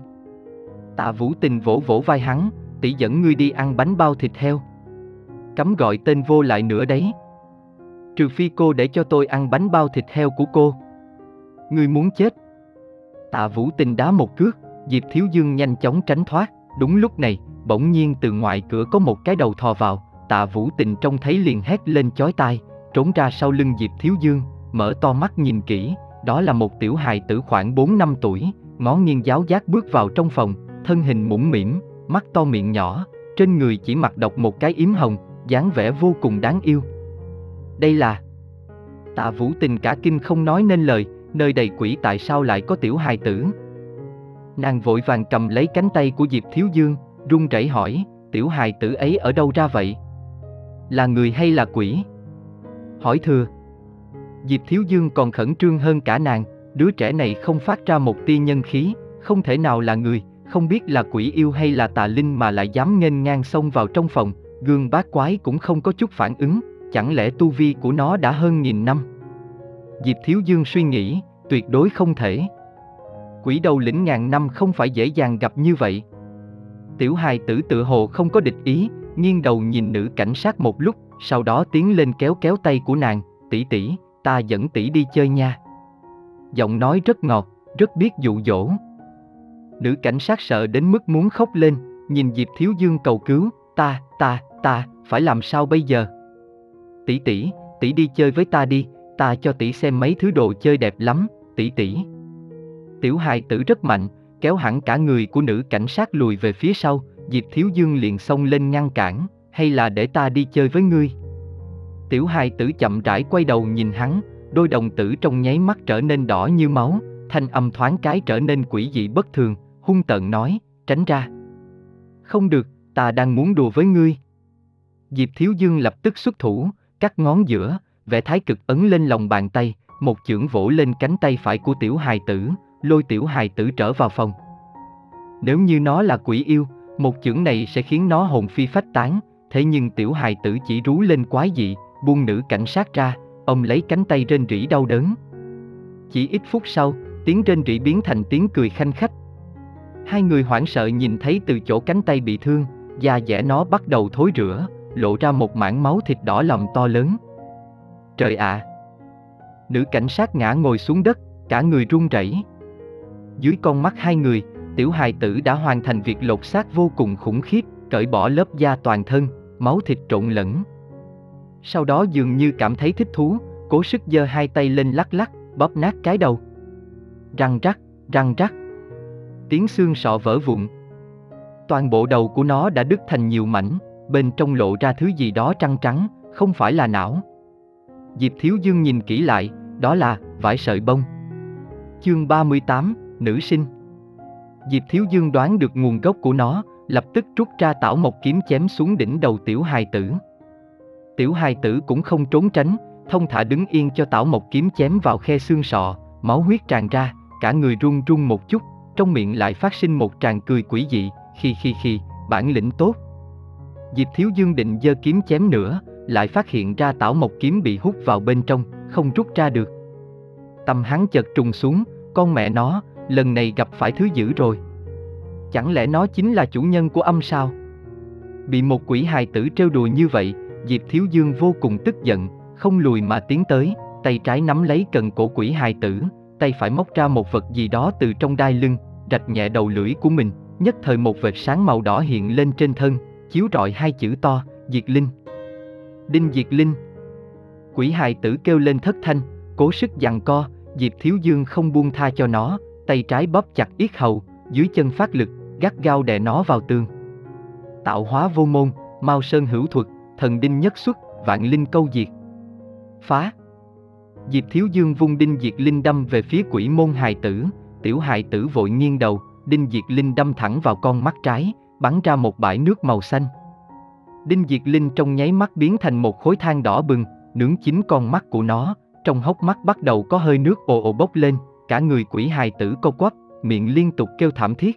[SPEAKER 1] Tạ Vũ Tình vỗ vỗ vai hắn, tỷ dẫn ngươi đi ăn bánh bao thịt heo. Cấm gọi tên vô lại nữa đấy. Trừ phi cô để cho tôi ăn bánh bao thịt heo của cô. Ngươi muốn chết. Tạ Vũ Tình đá một cước, Diệp Thiếu Dương nhanh chóng tránh thoát. Đúng lúc này, bỗng nhiên từ ngoài cửa có một cái đầu thò vào. Tạ Vũ Tình trông thấy liền hét lên chói tai, trốn ra sau lưng Diệp Thiếu Dương, mở to mắt nhìn kỹ. Đó là một tiểu hài tử khoảng bốn năm tuổi, ngó nghiêng giáo giác bước vào trong phòng, thân hình mũm mĩm, mắt to miệng nhỏ, trên người chỉ mặc độc một cái yếm hồng, dáng vẻ vô cùng đáng yêu. đây là... Tạ Vũ Tình cả kinh không nói nên lời, nơi đầy quỷ tại sao lại có tiểu hài tử? Nàng vội vàng cầm lấy cánh tay của Diệp Thiếu Dương, run rẩy hỏi, tiểu hài tử ấy ở đâu ra vậy? Là người hay là quỷ? Hỏi thừa. Diệp Thiếu Dương còn khẩn trương hơn cả nàng, đứa trẻ này không phát ra một tia nhân khí, không thể nào là người, không biết là quỷ yêu hay là tà linh mà lại dám nghênh ngang xông vào trong phòng, gương bát quái cũng không có chút phản ứng, chẳng lẽ tu vi của nó đã hơn nghìn năm? Diệp Thiếu Dương suy nghĩ, tuyệt đối không thể. Quỷ đầu lĩnh ngàn năm không phải dễ dàng gặp như vậy. Tiểu hài tử tự hồ không có địch ý, nghiêng đầu nhìn nữ cảnh sát một lúc, sau đó tiến lên kéo kéo tay của nàng, tỷ tỷ, ta dẫn tỷ đi chơi nha. Giọng nói rất ngọt, rất biết dụ dỗ. Nữ cảnh sát sợ đến mức muốn khóc lên, nhìn Diệp Thiếu Dương cầu cứu, ta, ta, ta, phải làm sao bây giờ? Tỷ tỷ, tỷ đi chơi với ta đi, ta cho tỷ xem mấy thứ đồ chơi đẹp lắm, tỷ tỷ. Tiểu hài tử rất mạnh, kéo hẳn cả người của nữ cảnh sát lùi về phía sau, Diệp Thiếu Dương liền xông lên ngăn cản, hay là để ta đi chơi với ngươi? Tiểu hài tử chậm rãi quay đầu nhìn hắn, đôi đồng tử trong nháy mắt trở nên đỏ như máu, thanh âm thoáng cái trở nên quỷ dị bất thường, hung tợn nói, tránh ra. Không được, ta đang muốn đùa với ngươi. Diệp Thiếu Dương lập tức xuất thủ, cắt ngón giữa, vẽ thái cực ấn lên lòng bàn tay, một chưởng vỗ lên cánh tay phải của tiểu hài tử, lôi tiểu hài tử trở vào phòng. Nếu như nó là quỷ yêu, một chưởng này sẽ khiến nó hồn phi phách tán, thế nhưng tiểu hài tử chỉ rú lên quái dị, buông nữ cảnh sát ra, ông lấy cánh tay rên rỉ đau đớn. Chỉ ít phút sau, tiếng rên rỉ biến thành tiếng cười khanh khách. Hai người hoảng sợ nhìn thấy từ chỗ cánh tay bị thương, da dẻ nó bắt đầu thối rữa, lộ ra một mảng máu thịt đỏ lòm to lớn. Trời ạ! Nữ cảnh sát ngã ngồi xuống đất, cả người run rẩy. Dưới con mắt hai người, tiểu hài tử đã hoàn thành việc lột xác vô cùng khủng khiếp, cởi bỏ lớp da toàn thân, máu thịt trộn lẫn. Sau đó dường như cảm thấy thích thú, cố sức giơ hai tay lên lắc lắc, bóp nát cái đầu. Răng rắc, răng rắc. Tiếng xương sọ vỡ vụn. Toàn bộ đầu của nó đã đứt thành nhiều mảnh, bên trong lộ ra thứ gì đó trắng trắng, không phải là não. Diệp Thiếu Dương nhìn kỹ lại, đó là vải sợi bông. Chương ba mươi tám, nữ sinh. Diệp Thiếu Dương đoán được nguồn gốc của nó, lập tức rút ra tảo mộc kiếm chém xuống đỉnh đầu tiểu hài tử. Tiểu hài tử cũng không trốn tránh, thông thả đứng yên cho tảo mộc kiếm chém vào khe xương sọ, máu huyết tràn ra, cả người run run một chút, trong miệng lại phát sinh một tràng cười quỷ dị, khi khi khi, bản lĩnh tốt. Diệp Thiếu Dương định giơ kiếm chém nữa, lại phát hiện ra tảo mộc kiếm bị hút vào bên trong, không rút ra được. Tâm hắn chợt trùng xuống, con mẹ nó, lần này gặp phải thứ dữ rồi. Chẳng lẽ nó chính là chủ nhân của âm sao? Bị một quỷ hài tử trêu đùa như vậy, Diệp Thiếu Dương vô cùng tức giận, không lùi mà tiến tới, tay trái nắm lấy cần cổ quỷ hài tử, tay phải móc ra một vật gì đó từ trong đai lưng, rạch nhẹ đầu lưỡi của mình, nhất thời một vệt sáng màu đỏ hiện lên trên thân, chiếu rọi hai chữ to, Diệt Linh. Đinh Diệt Linh. Quỷ hài tử kêu lên thất thanh, cố sức giằng co, Diệp Thiếu Dương không buông tha cho nó, tay trái bóp chặt yết hầu, dưới chân phát lực, gắt gao đè nó vào tường. Tạo hóa vô môn, Mao Sơn hữu thuật, thần đinh nhất xuất, vạn linh câu diệt. Phá. Diệp Thiếu Dương vung đinh diệt linh đâm về phía quỷ môn hài tử, tiểu hài tử vội nghiêng đầu, đinh diệt linh đâm thẳng vào con mắt trái, bắn ra một bãi nước màu xanh. Đinh diệt linh trong nháy mắt biến thành một khối than đỏ bừng, nướng chín con mắt của nó, trong hốc mắt bắt đầu có hơi nước ồ ồ bốc lên, cả người quỷ hài tử co quắp, miệng liên tục kêu thảm thiết.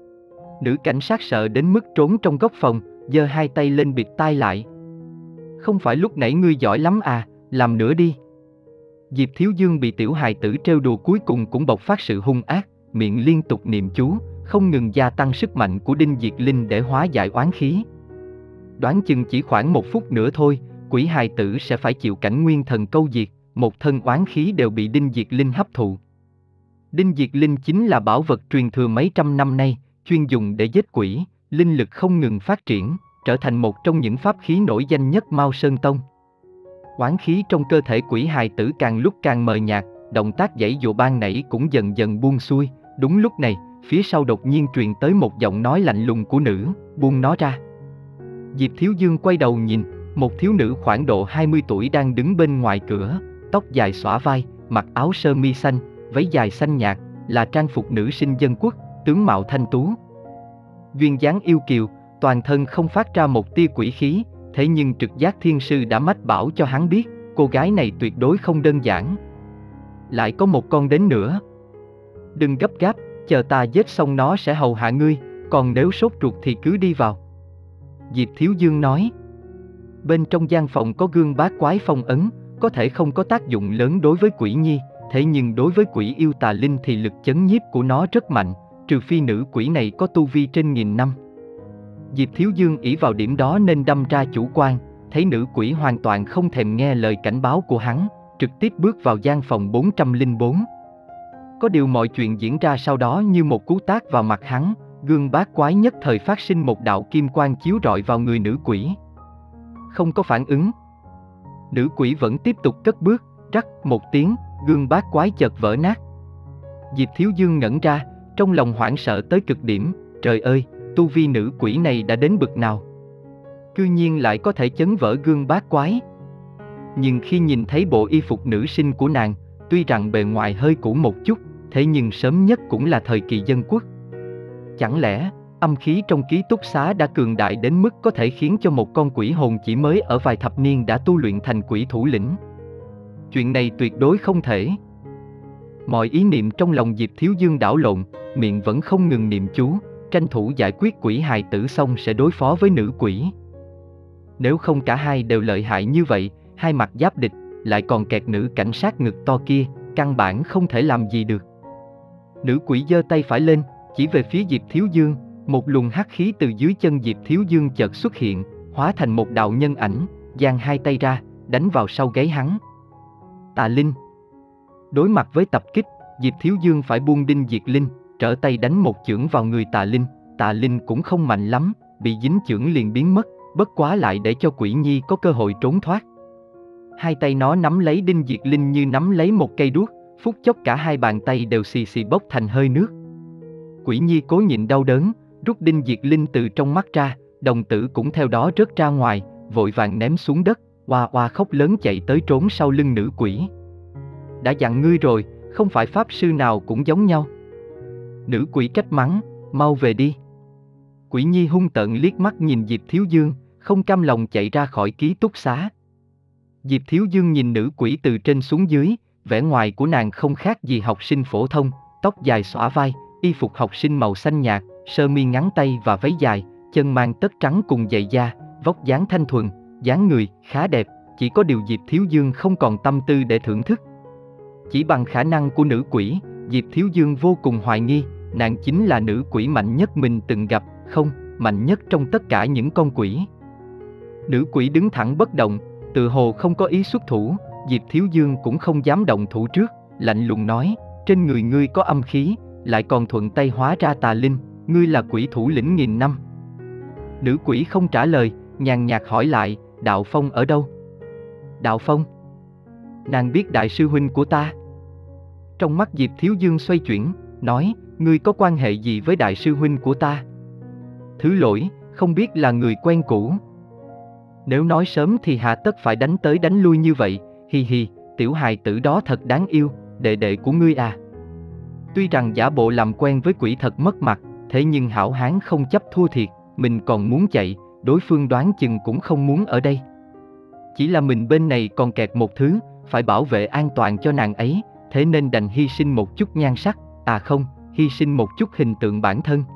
[SPEAKER 1] Nữ cảnh sát sợ đến mức trốn trong góc phòng, giơ hai tay lên bịt tai lại. Không phải lúc nãy ngươi giỏi lắm à, làm nữa đi. Diệp Thiếu Dương bị tiểu hài tử trêu đùa cuối cùng cũng bộc phát sự hung ác, miệng liên tục niệm chú, không ngừng gia tăng sức mạnh của đinh diệt linh để hóa giải oán khí. Đoán chừng chỉ khoảng một phút nữa thôi, quỷ hài tử sẽ phải chịu cảnh nguyên thần câu diệt, một thân oán khí đều bị đinh diệt linh hấp thụ. Đinh diệt linh chính là bảo vật truyền thừa mấy trăm năm nay, chuyên dùng để giết quỷ, linh lực không ngừng phát triển, trở thành một trong những pháp khí nổi danh nhất Mao Sơn Tông. Oán khí trong cơ thể quỷ hài tử càng lúc càng mờ nhạt, động tác giãy giụa ban nãy cũng dần dần buông xuôi. Đúng lúc này, phía sau đột nhiên truyền tới một giọng nói lạnh lùng của nữ, buông nó ra. Diệp Thiếu Dương quay đầu nhìn, Một thiếu nữ khoảng độ hai mươi tuổi đang đứng bên ngoài cửa, tóc dài xõa vai, mặc áo sơ mi xanh, váy dài xanh nhạt, là trang phục nữ sinh dân quốc, tướng mạo thanh tú. Duyên dáng yêu kiều, toàn thân không phát ra một tia quỷ khí, thế nhưng trực giác thiên sư đã mách bảo cho hắn biết, cô gái này tuyệt đối không đơn giản. Lại có một con đến nữa. Đừng gấp gáp, chờ ta giết xong nó sẽ hầu hạ ngươi, còn nếu sốt ruột thì cứ đi vào. Diệp Thiếu Dương nói. Bên trong gian phòng có gương bát quái phong ấn, có thể không có tác dụng lớn đối với quỷ nhi, thế nhưng đối với quỷ yêu tà linh thì lực chấn nhiếp của nó rất mạnh, trừ phi nữ quỷ này có tu vi trên nghìn năm. Diệp Thiếu Dương ỷ vào điểm đó nên đâm ra chủ quan, thấy nữ quỷ hoàn toàn không thèm nghe lời cảnh báo của hắn, trực tiếp bước vào gian phòng bốn trăm lẻ bốn. Có điều mọi chuyện diễn ra sau đó như một cú tát vào mặt hắn, gương bát quái nhất thời phát sinh một đạo kim quang chiếu rọi vào người nữ quỷ. Không có phản ứng. Nữ quỷ vẫn tiếp tục cất bước, rắc một tiếng, gương bát quái chợt vỡ nát. Diệp Thiếu Dương ngẩn ra, trong lòng hoảng sợ tới cực điểm, trời ơi, tu vi nữ quỷ này đã đến bực nào? Cư nhiên lại có thể chấn vỡ gương bát quái. Nhưng khi nhìn thấy bộ y phục nữ sinh của nàng, tuy rằng bề ngoài hơi cũ một chút, thế nhưng sớm nhất cũng là thời kỳ dân quốc. Chẳng lẽ, âm khí trong ký túc xá đã cường đại đến mức có thể khiến cho một con quỷ hồn chỉ mới ở vài thập niên đã tu luyện thành quỷ thủ lĩnh? Chuyện này tuyệt đối không thể. Mọi ý niệm trong lòng Diệp Thiếu Dương đảo lộn, miệng vẫn không ngừng niệm chú, tranh thủ giải quyết quỷ hài tử xong sẽ đối phó với nữ quỷ. Nếu không cả hai đều lợi hại như vậy, hai mặt giáp địch, lại còn kẹt nữ cảnh sát ngực to kia, căn bản không thể làm gì được. Nữ quỷ giơ tay phải lên, chỉ về phía Diệp Thiếu Dương, một luồng hắc khí từ dưới chân Diệp Thiếu Dương chợt xuất hiện, hóa thành một đạo nhân ảnh, giang hai tay ra, đánh vào sau gáy hắn. Tà Linh. Đối mặt với tập kích, Diệp Thiếu Dương phải buông đinh diệt linh, trở tay đánh một chưởng vào người Tà Linh. Tà Linh cũng không mạnh lắm, bị dính chưởng liền biến mất, bất quá lại để cho quỷ nhi có cơ hội trốn thoát. Hai tay nó nắm lấy đinh diệt linh như nắm lấy một cây đuốc, phút chốc cả hai bàn tay đều xì xì bốc thành hơi nước. Quỷ nhi cố nhịn đau đớn, rút đinh diệt linh từ trong mắt ra, đồng tử cũng theo đó rớt ra ngoài, vội vàng ném xuống đất, oa oa khóc lớn chạy tới trốn sau lưng nữ quỷ. Đã dặn ngươi rồi, không phải pháp sư nào cũng giống nhau. Nữ quỷ trách mắng, mau về đi. Quỷ nhi hung tợn liếc mắt nhìn Diệp Thiếu Dương, không cam lòng chạy ra khỏi ký túc xá. Diệp Thiếu Dương nhìn nữ quỷ từ trên xuống dưới, vẻ ngoài của nàng không khác gì học sinh phổ thông, tóc dài xõa vai, y phục học sinh màu xanh nhạt, sơ mi ngắn tay và váy dài, chân mang tất trắng cùng giày da, vóc dáng thanh thuần, dáng người khá đẹp, chỉ có điều Diệp Thiếu Dương không còn tâm tư để thưởng thức. Chỉ bằng khả năng của nữ quỷ, Diệp Thiếu Dương vô cùng hoài nghi, nàng chính là nữ quỷ mạnh nhất mình từng gặp, không, mạnh nhất trong tất cả những con quỷ. Nữ quỷ đứng thẳng bất động, tự hồ không có ý xuất thủ, Diệp Thiếu Dương cũng không dám động thủ trước, lạnh lùng nói, trên người ngươi có âm khí, lại còn thuận tay hóa ra tà linh, ngươi là quỷ thủ lĩnh nghìn năm. Nữ quỷ không trả lời, nhàn nhạt hỏi lại, Đạo Phong ở đâu? Đạo Phong? Nàng biết đại sư huynh của ta. Trong mắt Diệp Thiếu Dương xoay chuyển, nói, ngươi có quan hệ gì với đại sư huynh của ta? Thứ lỗi, không biết là người quen cũ. Nếu nói sớm thì hà tất phải đánh tới đánh lui như vậy, hi hi, tiểu hài tử đó thật đáng yêu, đệ đệ của ngươi à. Tuy rằng giả bộ làm quen với quỷ thật mất mặt, thế nhưng hảo hán không chấp thua thiệt, mình còn muốn chạy, đối phương đoán chừng cũng không muốn ở đây. Chỉ là mình bên này còn kẹt một thứ, phải bảo vệ an toàn cho nàng ấy, thế nên đành hy sinh một chút nhan sắc, à không, hy sinh một chút hình tượng bản thân.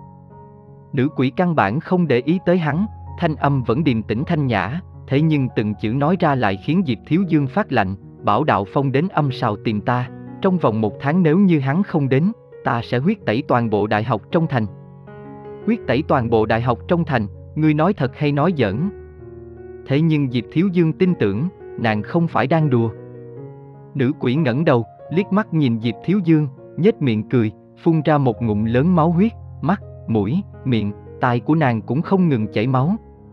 [SPEAKER 1] Nữ quỷ căn bản không để ý tới hắn, thanh âm vẫn điềm tĩnh thanh nhã, thế nhưng từng chữ nói ra lại khiến Diệp Thiếu Dương phát lạnh, bảo Đạo Phong đến âm sào tìm ta, trong vòng một tháng nếu như hắn không đến, ta sẽ huyết tẩy toàn bộ đại học trong thành. Huyết tẩy toàn bộ đại học trong thành, ngươi nói thật hay nói giỡn? Thế nhưng Diệp Thiếu Dương tin tưởng, nàng không phải đang đùa. Nữ quỷ ngẩng đầu, liếc mắt nhìn Diệp Thiếu Dương, nhếch miệng cười, phun ra một ngụm lớn máu huyết, mắt, mũi, miệng, tai của nàng cũng không ngừng chảy máu.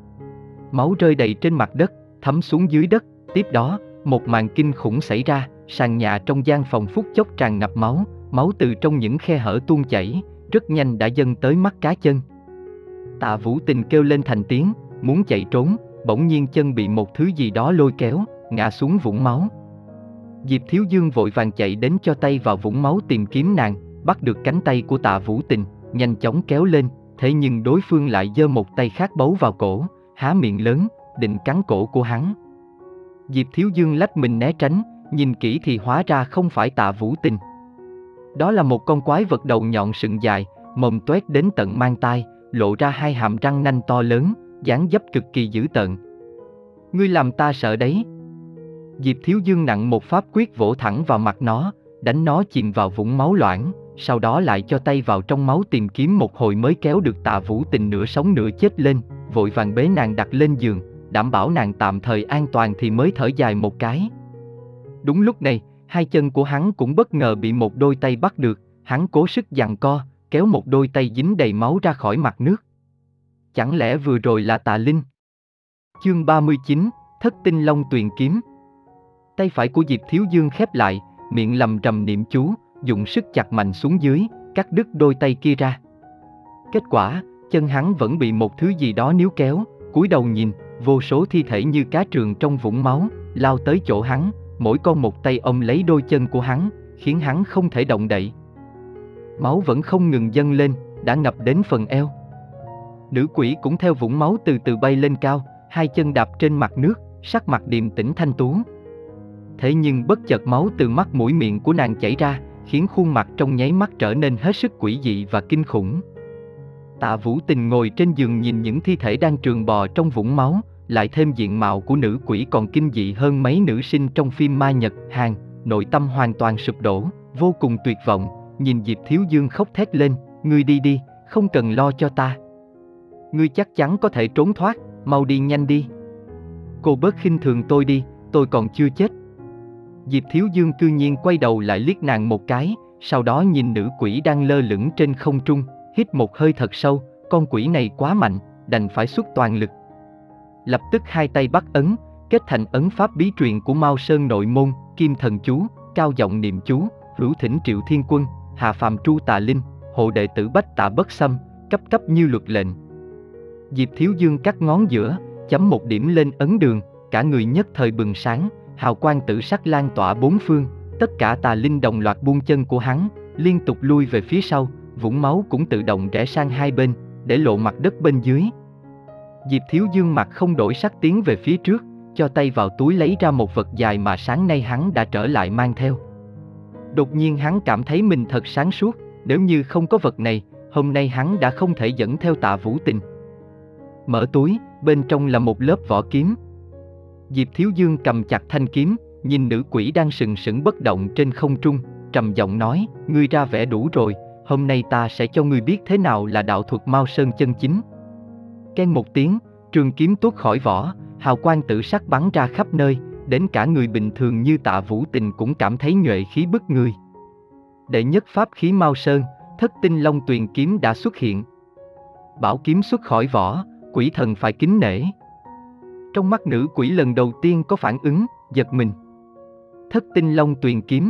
[SPEAKER 1] Máu rơi đầy trên mặt đất, thấm xuống dưới đất, tiếp đó, một màn kinh khủng xảy ra, sàn nhà trong gian phòng phút chốc tràn ngập máu, máu từ trong những khe hở tuôn chảy, rất nhanh đã dâng tới mắt cá chân. Tạ Vũ Tình kêu lên thành tiếng, muốn chạy trốn, bỗng nhiên chân bị một thứ gì đó lôi kéo, ngã xuống vũng máu. Diệp Thiếu Dương vội vàng chạy đến cho tay vào vũng máu tìm kiếm nàng, bắt được cánh tay của Tạ Vũ Tình, nhanh chóng kéo lên, thế nhưng đối phương lại giơ một tay khác bấu vào cổ, há miệng lớn, định cắn cổ của hắn. Diệp Thiếu Dương lách mình né tránh, nhìn kỹ thì hóa ra không phải Tạ Vũ Tình. Đó là một con quái vật đầu nhọn sừng dài, mồm toét đến tận mang tai, lộ ra hai hàm răng nanh to lớn, dáng dấp cực kỳ dữ tợn. Ngươi làm ta sợ đấy. Diệp Thiếu Dương nặng một pháp quyết vỗ thẳng vào mặt nó, đánh nó chìm vào vũng máu loãng, sau đó lại cho tay vào trong máu tìm kiếm một hồi mới kéo được Tạ Vũ Tình nửa sống nửa chết lên, vội vàng bế nàng đặt lên giường, đảm bảo nàng tạm thời an toàn thì mới thở dài một cái. Đúng lúc này, hai chân của hắn cũng bất ngờ bị một đôi tay bắt được, hắn cố sức giằng co, kéo một đôi tay dính đầy máu ra khỏi mặt nước. Chẳng lẽ vừa rồi là Tà Linh? Chương ba mươi chín, Thất Tinh Long Tuyền Kiếm. Tay phải của Diệp Thiếu Dương khép lại, miệng lầm rầm niệm chú, dùng sức chặt mạnh xuống dưới, cắt đứt đôi tay kia ra. Kết quả, chân hắn vẫn bị một thứ gì đó níu kéo, cúi đầu nhìn, vô số thi thể như cá trường trong vũng máu, lao tới chỗ hắn, mỗi con một tay ôm lấy đôi chân của hắn, khiến hắn không thể động đậy. Máu vẫn không ngừng dâng lên, đã ngập đến phần eo. Nữ quỷ cũng theo vũng máu từ từ bay lên cao, hai chân đạp trên mặt nước, sắc mặt điềm tĩnh thanh tú. Thế nhưng bất chợt máu từ mắt mũi miệng của nàng chảy ra, khiến khuôn mặt trong nháy mắt trở nên hết sức quỷ dị và kinh khủng. Tạ Vũ Tình ngồi trên giường nhìn những thi thể đang trường bò trong vũng máu, lại thêm diện mạo của nữ quỷ còn kinh dị hơn mấy nữ sinh trong phim ma Nhật, Hàn, nội tâm hoàn toàn sụp đổ, vô cùng tuyệt vọng, nhìn Diệp Thiếu Dương khóc thét lên, ngươi đi đi, không cần lo cho ta. Ngươi chắc chắn có thể trốn thoát, mau đi nhanh đi. Cô bớt khinh thường tôi đi, tôi còn chưa chết. Diệp Thiếu Dương cư nhiên quay đầu lại liếc nàng một cái, sau đó nhìn nữ quỷ đang lơ lửng trên không trung, hít một hơi thật sâu, con quỷ này quá mạnh, đành phải xuất toàn lực. Lập tức hai tay bắt ấn, kết thành ấn pháp bí truyền của Mao Sơn nội môn, Kim Thần Chú, cao giọng niệm chú, hữu thỉnh Triệu Thiên Quân, hạ phàm tru Tà Linh, hộ đệ tử Bách Tạ Bất Xâm, cấp cấp như luật lệnh. Diệp Thiếu Dương cắt ngón giữa, chấm một điểm lên ấn đường, cả người nhất thời bừng sáng, hào quang tử sắc lan tỏa bốn phương, tất cả tà linh đồng loạt buông chân của hắn, liên tục lui về phía sau, vũng máu cũng tự động rẽ sang hai bên, để lộ mặt đất bên dưới. Diệp Thiếu Dương mặt không đổi sắc tiến về phía trước, cho tay vào túi lấy ra một vật dài mà sáng nay hắn đã trở lại mang theo. Đột nhiên hắn cảm thấy mình thật sáng suốt, nếu như không có vật này, hôm nay hắn đã không thể dẫn theo Tạ Vũ Tình. Mở túi, bên trong là một lớp vỏ kiếm. Diệp Thiếu Dương cầm chặt thanh kiếm, nhìn nữ quỷ đang sừng sững bất động trên không trung, trầm giọng nói, ngươi ra vẻ đủ rồi, hôm nay ta sẽ cho ngươi biết thế nào là đạo thuật Mao Sơn chân chính. Keng một tiếng, trường kiếm tuốt khỏi vỏ, hào quang tử sắc bắn ra khắp nơi, đến cả người bình thường như Tạ Vũ Tình cũng cảm thấy nhuệ khí bức người. Đệ nhất pháp khí Mao Sơn, Thất Tinh Long Tuyền Kiếm đã xuất hiện. Bảo kiếm xuất khỏi vỏ, quỷ thần phải kính nể. Trong mắt nữ quỷ lần đầu tiên có phản ứng, giật mình. Thất Tinh Long Tuyền Kiếm.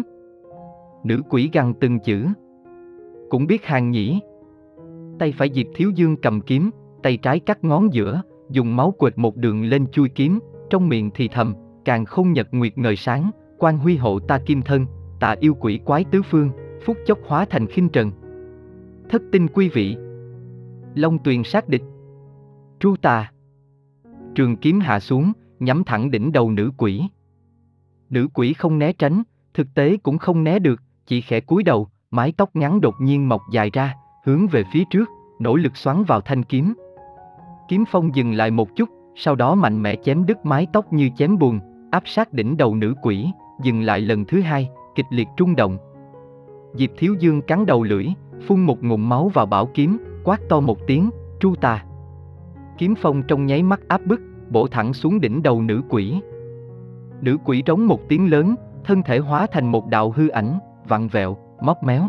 [SPEAKER 1] Nữ quỷ gằn từng chữ. Cũng biết hàng nhỉ. Tay phải Diệp Thiếu Dương cầm kiếm, tay trái cắt ngón giữa, dùng máu quệt một đường lên chui kiếm, trong miệng thì thầm, càng không nhật nguyệt ngời sáng, quan huy hộ ta kim thân, tạ yêu quỷ quái tứ phương, phút chốc hóa thành khinh trần. Thất tinh quý vị. Long tuyền sát địch. Tru tà. Trường kiếm hạ xuống, nhắm thẳng đỉnh đầu nữ quỷ. Nữ quỷ không né tránh, thực tế cũng không né được, chỉ khẽ cúi đầu, mái tóc ngắn đột nhiên mọc dài ra, hướng về phía trước, nỗ lực xoắn vào thanh kiếm. Kiếm phong dừng lại một chút, sau đó mạnh mẽ chém đứt mái tóc như chém buồn, áp sát đỉnh đầu nữ quỷ, dừng lại lần thứ hai, kịch liệt rung động. Diệp Thiếu Dương cắn đầu lưỡi, phun một ngụm máu vào bảo kiếm, quát to một tiếng, tru tà. Kiếm phong trong nháy mắt áp bức, bổ thẳng xuống đỉnh đầu nữ quỷ. Nữ quỷ rống một tiếng lớn, thân thể hóa thành một đạo hư ảnh, vặn vẹo, móp méo.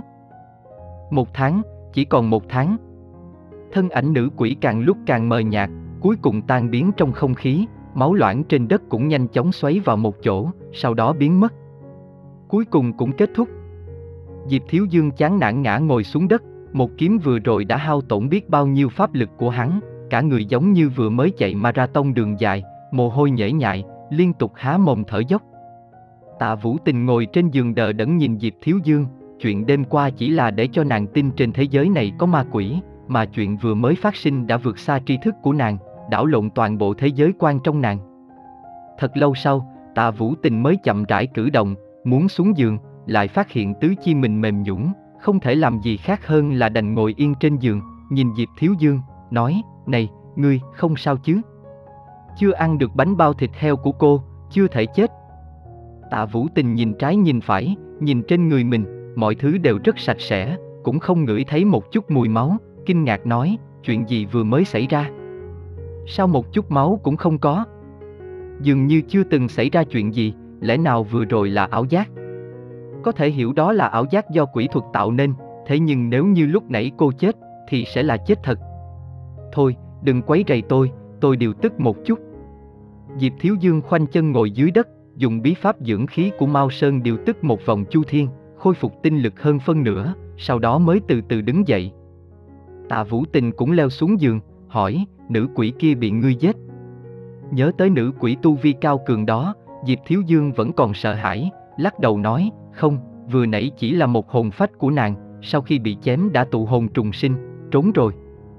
[SPEAKER 1] Một tháng, chỉ còn một tháng. Thân ảnh nữ quỷ càng lúc càng mờ nhạt, cuối cùng tan biến trong không khí, máu loãng trên đất cũng nhanh chóng xoáy vào một chỗ, sau đó biến mất. Cuối cùng cũng kết thúc. Diệp Thiếu Dương chán nản ngã ngồi xuống đất, một kiếm vừa rồi đã hao tổn biết bao nhiêu pháp lực của hắn, cả người giống như vừa mới chạy marathon đường dài, mồ hôi nhễ nhại, liên tục há mồm thở dốc. Tạ Vũ Tình ngồi trên giường đờ đẫn nhìn Diệp Thiếu Dương, chuyện đêm qua chỉ là để cho nàng tin trên thế giới này có ma quỷ, mà chuyện vừa mới phát sinh đã vượt xa tri thức của nàng, đảo lộn toàn bộ thế giới quan trong nàng. Thật lâu sau, Tạ Vũ Tình mới chậm rãi cử động, muốn xuống giường, lại phát hiện tứ chi mình mềm nhũn, không thể làm gì khác hơn là đành ngồi yên trên giường, nhìn Diệp Thiếu Dương, nói, này, ngươi, không sao chứ? Chưa ăn được bánh bao thịt heo của cô, chưa thể chết. Tạ Vũ Tình nhìn trái nhìn phải, nhìn trên người mình, mọi thứ đều rất sạch sẽ, cũng không ngửi thấy một chút mùi máu, kinh ngạc nói, chuyện gì vừa mới xảy ra? Sao một chút máu cũng không có? Dường như chưa từng xảy ra chuyện gì, lẽ nào vừa rồi là ảo giác? Có thể hiểu đó là ảo giác do quỷ thuật tạo nên, thế nhưng nếu như lúc nãy cô chết, thì sẽ là chết thật. Thôi, đừng quấy rầy tôi, tôi điều tức một chút. Diệp Thiếu Dương khoanh chân ngồi dưới đất, dùng bí pháp dưỡng khí của Mao Sơn điều tức một vòng chu thiên, khôi phục tinh lực hơn phân nửa, sau đó mới từ từ đứng dậy. Tạ Vũ Tình cũng leo xuống giường, hỏi, nữ quỷ kia bị ngươi giết? Nhớ tới nữ quỷ tu vi cao cường đó, Diệp Thiếu Dương vẫn còn sợ hãi, lắc đầu nói, không, vừa nãy chỉ là một hồn phách của nàng, sau khi bị chém đã tụ hồn trùng sinh, trốn rồi.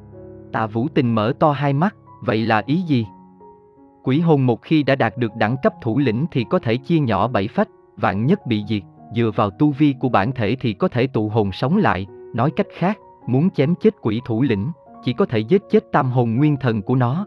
[SPEAKER 1] Tạ Vũ Tình mở to hai mắt, vậy là ý gì? Quỷ hồn một khi đã đạt được đẳng cấp thủ lĩnh thì có thể chia nhỏ bảy phách, vạn nhất bị diệt, dựa vào tu vi của bản thể thì có thể tụ hồn sống lại, nói cách khác, muốn chém chết quỷ thủ lĩnh, chỉ có thể giết chết tam hồn nguyên thần của nó.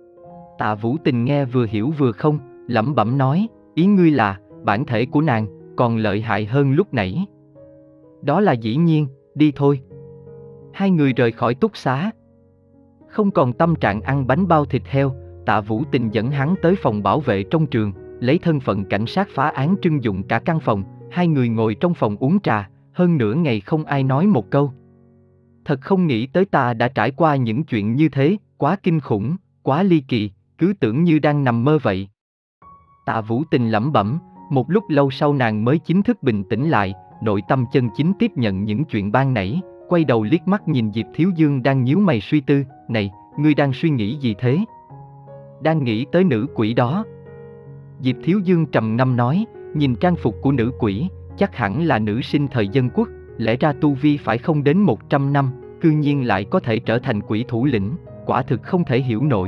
[SPEAKER 1] Tạ Vũ Tình nghe vừa hiểu vừa không, lẩm bẩm nói, ý ngươi là, bản thể của nàng, còn lợi hại hơn lúc nãy. Đó là dĩ nhiên, đi thôi. Hai người rời khỏi túc xá. Không còn tâm trạng ăn bánh bao thịt heo, Tạ Vũ Tình dẫn hắn tới phòng bảo vệ trong trường, lấy thân phận cảnh sát phá án trưng dụng cả căn phòng, hai người ngồi trong phòng uống trà, hơn nửa ngày không ai nói một câu. Thật không nghĩ tới ta đã trải qua những chuyện như thế, quá kinh khủng, quá ly kỳ, cứ tưởng như đang nằm mơ vậy. Tạ Vũ Tình lẩm bẩm, một lúc lâu sau nàng mới chính thức bình tĩnh lại, nội tâm chân chính tiếp nhận những chuyện ban nãy, quay đầu liếc mắt nhìn Diệp Thiếu Dương đang nhíu mày suy tư, này, ngươi đang suy nghĩ gì thế? Đang nghĩ tới nữ quỷ đó. Diệp Thiếu Dương trầm ngâm nói, nhìn trang phục của nữ quỷ, chắc hẳn là nữ sinh thời Dân Quốc, lẽ ra tu vi phải không đến một trăm năm, cư nhiên lại có thể trở thành quỷ thủ lĩnh, quả thực không thể hiểu nổi.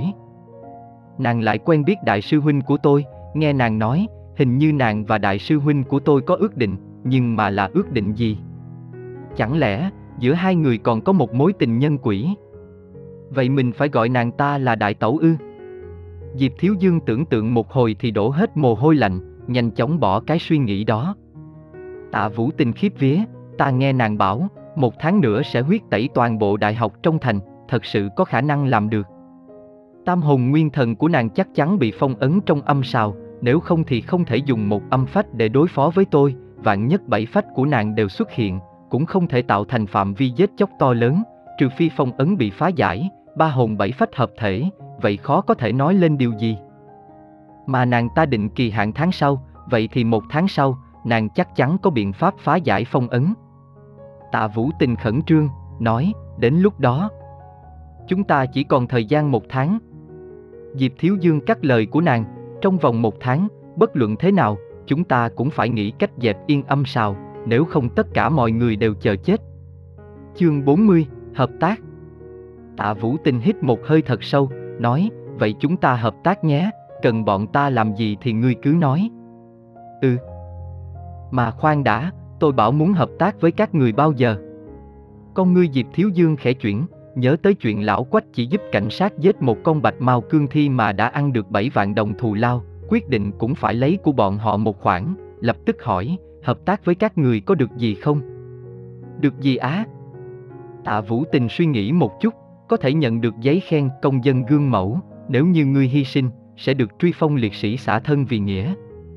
[SPEAKER 1] Nàng lại quen biết đại sư huynh của tôi, nghe nàng nói, hình như nàng và đại sư huynh của tôi có ước định, nhưng mà là ước định gì? Chẳng lẽ, giữa hai người còn có một mối tình nhân quỷ? Vậy mình phải gọi nàng ta là đại tẩu ư? Diệp Thiếu Dương tưởng tượng một hồi thì đổ hết mồ hôi lạnh, nhanh chóng bỏ cái suy nghĩ đó. Tạ Vũ Tình khiếp vía, ta nghe nàng bảo, một tháng nữa sẽ huyết tẩy toàn bộ đại học trong thành, thật sự có khả năng làm được. Tam hồn nguyên thần của nàng chắc chắn bị phong ấn trong âm sào, nếu không thì không thể dùng một âm phách để đối phó với tôi, vạn nhất bảy phách của nàng đều xuất hiện, cũng không thể tạo thành phạm vi giết chóc to lớn, trừ phi phong ấn bị phá giải, ba hồn bảy phách hợp thể, vậy khó có thể nói lên điều gì. Mà nàng ta định kỳ hạn tháng sau, vậy thì một tháng sau, nàng chắc chắn có biện pháp phá giải phong ấn. Tạ Vũ Tình khẩn trương, nói, đến lúc đó, chúng ta chỉ còn thời gian một tháng. Diệp Thiếu Dương cắt lời của nàng, trong vòng một tháng, bất luận thế nào, chúng ta cũng phải nghĩ cách dẹp yên âm sào, nếu không tất cả mọi người đều chờ chết. Chương bốn mươi, hợp tác. Tạ Vũ Tình hít một hơi thật sâu, nói, vậy chúng ta hợp tác nhé, cần bọn ta làm gì thì ngươi cứ nói. Ừ. Mà khoan đã, tôi bảo muốn hợp tác với các người bao giờ? Con ngươi Diệp Thiếu Dương khẽ chuyển, nhớ tới chuyện lão Quách chỉ giúp cảnh sát giết một con bạch mao cương thi mà đã ăn được bảy vạn đồng thù lao, quyết định cũng phải lấy của bọn họ một khoản, lập tức hỏi, hợp tác với các người có được gì không? Được gì á? Tạ Vũ Tình suy nghĩ một chút, có thể nhận được giấy khen công dân gương mẫu, nếu như ngươi hy sinh, sẽ được truy phong liệt sĩ xả thân vì nghĩa.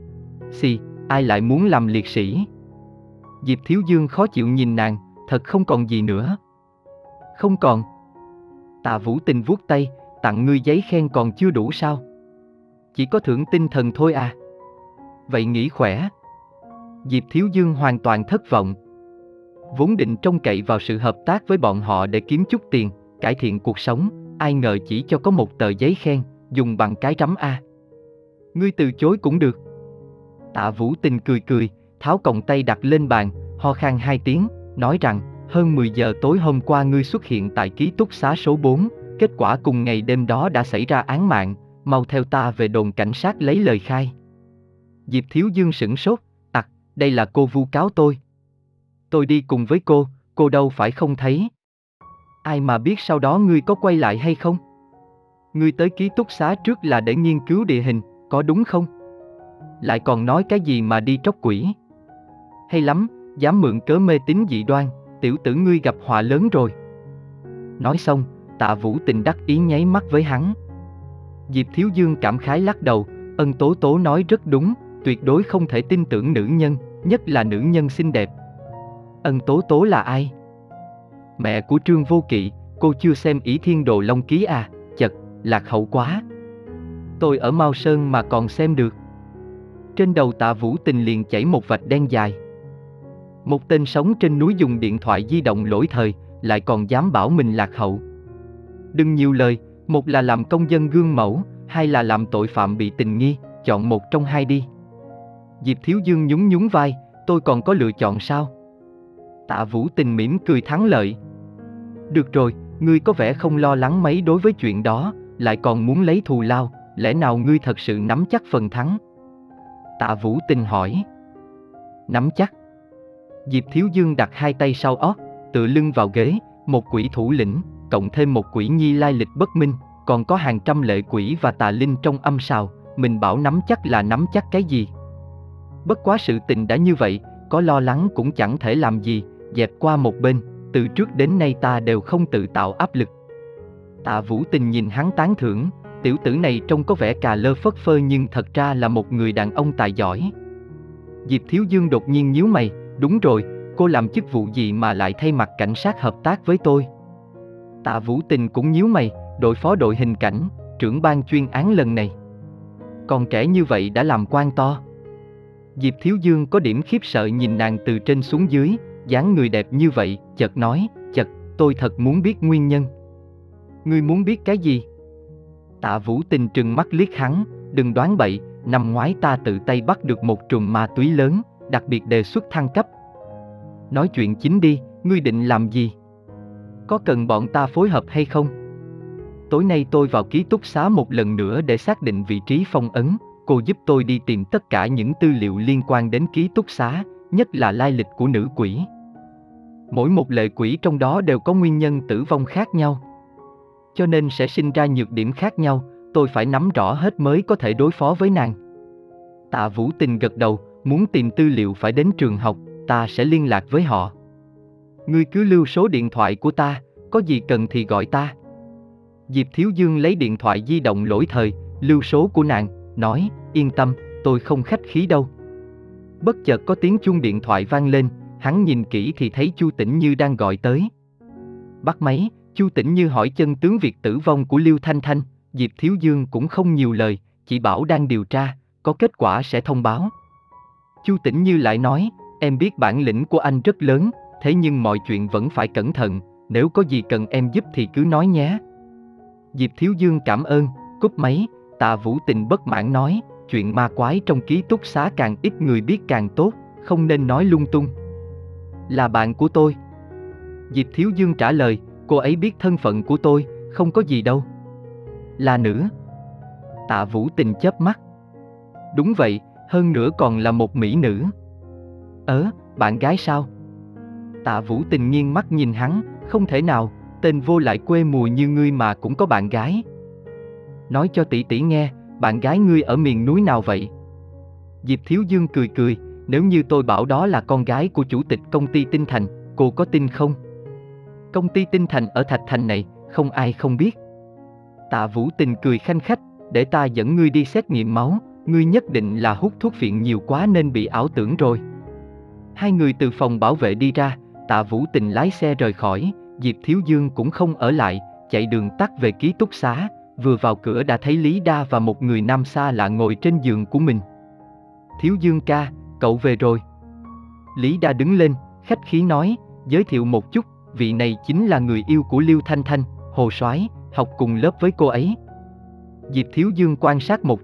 [SPEAKER 1] Xì, ai lại muốn làm liệt sĩ? Diệp Thiếu Dương khó chịu nhìn nàng, thật không còn gì nữa. Không còn. Tạ Vũ Tình vuốt tay, tặng ngươi giấy khen còn chưa đủ sao? Chỉ có thưởng tinh thần thôi à? Vậy nghỉ khỏe. Diệp Thiếu Dương hoàn toàn thất vọng. Vốn định trông cậy vào sự hợp tác với bọn họ để kiếm chút tiền, cải thiện cuộc sống, ai ngờ chỉ cho có một tờ giấy khen, dùng bằng cái rắm A. Ngươi từ chối cũng được. Tạ Vũ Tình cười cười, tháo còng tay đặt lên bàn, ho khan hai tiếng, nói rằng, hơn mười giờ tối hôm qua ngươi xuất hiện tại ký túc xá số bốn, kết quả cùng ngày đêm đó đã xảy ra án mạng, mau theo ta về đồn cảnh sát lấy lời khai. Diệp Thiếu Dương sửng sốt, ặc, đây là cô vu cáo tôi. Tôi đi cùng với cô, cô đâu phải không thấy. Ai mà biết sau đó ngươi có quay lại hay không? Ngươi tới ký túc xá trước là để nghiên cứu địa hình, có đúng không? Lại còn nói cái gì mà đi tróc quỷ? Hay lắm, dám mượn cớ mê tín dị đoan, tiểu tử ngươi gặp họa lớn rồi. Nói xong, Tạ Vũ Tình đắc ý nháy mắt với hắn. Diệp Thiếu Dương cảm khái lắc đầu, Ân Tố Tố nói rất đúng, tuyệt đối không thể tin tưởng nữ nhân, nhất là nữ nhân xinh đẹp. Ân Tố Tố là ai? Mẹ của Trương Vô Kỵ, cô chưa xem Ỷ Thiên Đồ Long Ký à, chật, lạc hậu quá. Tôi ở Mao Sơn mà còn xem được. Trên đầu Tạ Vũ Tình liền chảy một vạch đen dài. Một tên sống trên núi dùng điện thoại di động lỗi thời, lại còn dám bảo mình lạc hậu. Đừng nhiều lời, một là làm công dân gương mẫu, hai là làm tội phạm bị tình nghi, chọn một trong hai đi. Diệp Thiếu Dương nhún nhún vai, tôi còn có lựa chọn sao? Tạ Vũ Tình mỉm cười thắng lợi. Được rồi, ngươi có vẻ không lo lắng mấy đối với chuyện đó, lại còn muốn lấy thù lao, lẽ nào ngươi thật sự nắm chắc phần thắng? Tạ Vũ Tình hỏi. Nắm chắc. Diệp Thiếu Dương đặt hai tay sau ót, tựa lưng vào ghế, một quỷ thủ lĩnh, cộng thêm một quỷ nhi lai lịch bất minh, còn có hàng trăm lệ quỷ và tà linh trong âm sào, mình bảo nắm chắc là nắm chắc cái gì? Bất quá sự tình đã như vậy, có lo lắng cũng chẳng thể làm gì, dẹp qua một bên, từ trước đến nay ta đều không tự tạo áp lực. Tạ Vũ Tình nhìn hắn tán thưởng, tiểu tử này trông có vẻ cà lơ phất phơ nhưng thật ra là một người đàn ông tài giỏi. Diệp Thiếu Dương đột nhiên nhíu mày, đúng rồi, cô làm chức vụ gì mà lại thay mặt cảnh sát hợp tác với tôi? Tạ Vũ Tình cũng nhíu mày, đội phó đội hình cảnh, trưởng ban chuyên án lần này. Còn trẻ như vậy đã làm quan to. Diệp Thiếu Dương có điểm khiếp sợ nhìn nàng từ trên xuống dưới, dáng người đẹp như vậy, chợt nói, chật, tôi thật muốn biết nguyên nhân. Ngươi muốn biết cái gì? Tạ Vũ Tình trừng mắt liếc hắn, đừng đoán bậy, năm ngoái ta tự tay bắt được một trùm ma túy lớn, đặc biệt đề xuất thăng cấp. Nói chuyện chính đi, ngươi định làm gì? Có cần bọn ta phối hợp hay không? Tối nay tôi vào ký túc xá một lần nữa để xác định vị trí phong ấn, cô giúp tôi đi tìm tất cả những tư liệu liên quan đến ký túc xá, nhất là lai lịch của nữ quỷ. Mỗi một lệ quỷ trong đó đều có nguyên nhân tử vong khác nhau, cho nên sẽ sinh ra nhược điểm khác nhau, tôi phải nắm rõ hết mới có thể đối phó với nàng. Tạ Vũ Tình gật đầu, muốn tìm tư liệu phải đến trường học, ta sẽ liên lạc với họ. Ngươi cứ lưu số điện thoại của ta, có gì cần thì gọi ta. Diệp Thiếu Dương lấy điện thoại di động lỗi thời, lưu số của nàng, nói, yên tâm, tôi không khách khí đâu. Bất chợt có tiếng chuông điện thoại vang lên, hắn nhìn kỹ thì thấy Chu Tĩnh Như đang gọi tới. Bắt máy, Chu Tĩnh Như hỏi chân tướng việc tử vong của Liêu Thanh Thanh, Diệp Thiếu Dương cũng không nhiều lời, chỉ bảo đang điều tra, có kết quả sẽ thông báo. Chu Tĩnh Như lại nói, em biết bản lĩnh của anh rất lớn, thế nhưng mọi chuyện vẫn phải cẩn thận, nếu có gì cần em giúp thì cứ nói nhé. Diệp Thiếu Dương cảm ơn, cúp máy. Tạ Vũ Tình bất mãn nói, chuyện ma quái trong ký túc xá càng ít người biết càng tốt, không nên nói lung tung. Là bạn của tôi. Diệp Thiếu Dương trả lời, cô ấy biết thân phận của tôi, không có gì đâu. Là nữ. Tạ Vũ Tình chớp mắt. Đúng vậy, hơn nữa còn là một mỹ nữ. Ớ, bạn gái sao? Tạ Vũ Tình nghiêng mắt nhìn hắn, không thể nào, tên vô lại quê mùa như ngươi mà cũng có bạn gái. Nói cho tỷ tỷ nghe, bạn gái ngươi ở miền núi nào vậy? Diệp Thiếu Dương cười cười, nếu như tôi bảo đó là con gái của chủ tịch công ty Tinh Thành, cô có tin không? Công ty Tinh Thành ở Thạch Thành này, không ai không biết. Tạ Vũ Tình cười khanh khách, để ta dẫn ngươi đi xét nghiệm máu, ngươi nhất định là hút thuốc phiện nhiều quá nên bị ảo tưởng rồi. Hai người từ phòng bảo vệ đi ra, Tạ Vũ Tình lái xe rời khỏi, Diệp Thiếu Dương cũng không ở lại, chạy đường tắt về ký túc xá, vừa vào cửa đã thấy Lý Đa và một người nam xa lạ ngồi trên giường của mình. Thiếu Dương ca, cậu về rồi. Lý Đa đứng lên, khách khí nói, giới thiệu một chút, vị này chính là người yêu của Liêu Thanh Thanh, Hồ Soái, học cùng lớp với cô ấy. Diệp Thiếu Dương quan sát một chút,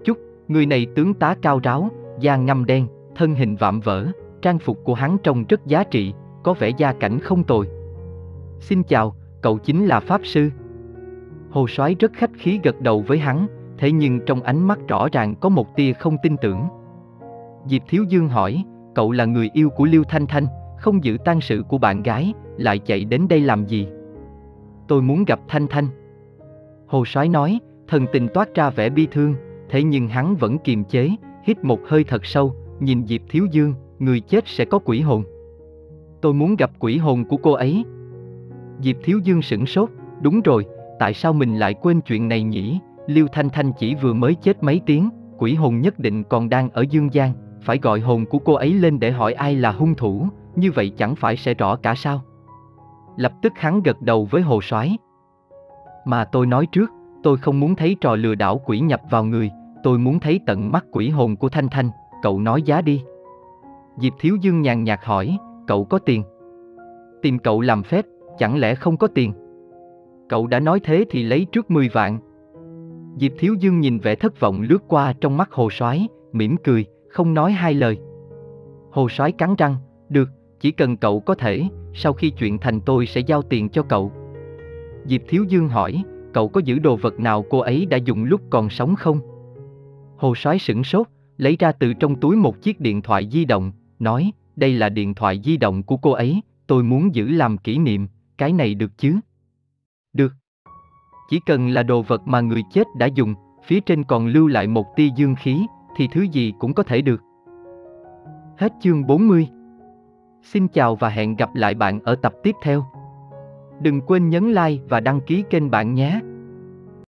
[SPEAKER 1] Người này tướng tá cao ráo, da ngăm đen, thân hình vạm vỡ, trang phục của hắn trông rất giá trị, có vẻ gia cảnh không tồi. Xin chào, cậu chính là Pháp Sư. Hồ Soái rất khách khí gật đầu với hắn, thế nhưng trong ánh mắt rõ ràng có một tia không tin tưởng. Diệp Thiếu Dương hỏi, cậu là người yêu của Liêu Thanh Thanh, không giữ tang sự của bạn gái, lại chạy đến đây làm gì? Tôi muốn gặp Thanh Thanh. Hồ Soái nói, thần tình toát ra vẻ bi thương, thế nhưng hắn vẫn kiềm chế, hít một hơi thật sâu, nhìn Diệp Thiếu Dương, người chết sẽ có quỷ hồn. Tôi muốn gặp quỷ hồn của cô ấy. Diệp Thiếu Dương sửng sốt, đúng rồi, tại sao mình lại quên chuyện này nhỉ? Liêu Thanh Thanh chỉ vừa mới chết mấy tiếng, quỷ hồn nhất định còn đang ở dương gian, phải gọi hồn của cô ấy lên để hỏi ai là hung thủ, như vậy chẳng phải sẽ rõ cả sao? Lập tức hắn gật đầu với Hồ Soái. Mà tôi nói trước, tôi không muốn thấy trò lừa đảo quỷ nhập vào người, tôi muốn thấy tận mắt quỷ hồn của Thanh Thanh, cậu nói giá đi. Diệp Thiếu Dương nhàn nhạt hỏi, cậu có tiền? Tìm cậu làm phép, chẳng lẽ không có tiền? Cậu đã nói thế thì lấy trước mười vạn. Diệp Thiếu Dương nhìn vẻ thất vọng lướt qua trong mắt Hồ Soái, mỉm cười, không nói hai lời. Hồ Soái cắn răng, được, chỉ cần cậu có thể, sau khi chuyện thành tôi sẽ giao tiền cho cậu. Diệp Thiếu Dương hỏi, cậu có giữ đồ vật nào cô ấy đã dùng lúc còn sống không? Hồ Soái sửng sốt, lấy ra từ trong túi một chiếc điện thoại di động, nói, đây là điện thoại di động của cô ấy, tôi muốn giữ làm kỷ niệm, cái này được chứ? Được. Chỉ cần là đồ vật mà người chết đã dùng, phía trên còn lưu lại một tia dương khí, thì thứ gì cũng có thể được. Hết chương bốn mươi. Xin chào và hẹn gặp lại bạn ở tập tiếp theo. Đừng quên nhấn like và đăng ký kênh bạn nhé.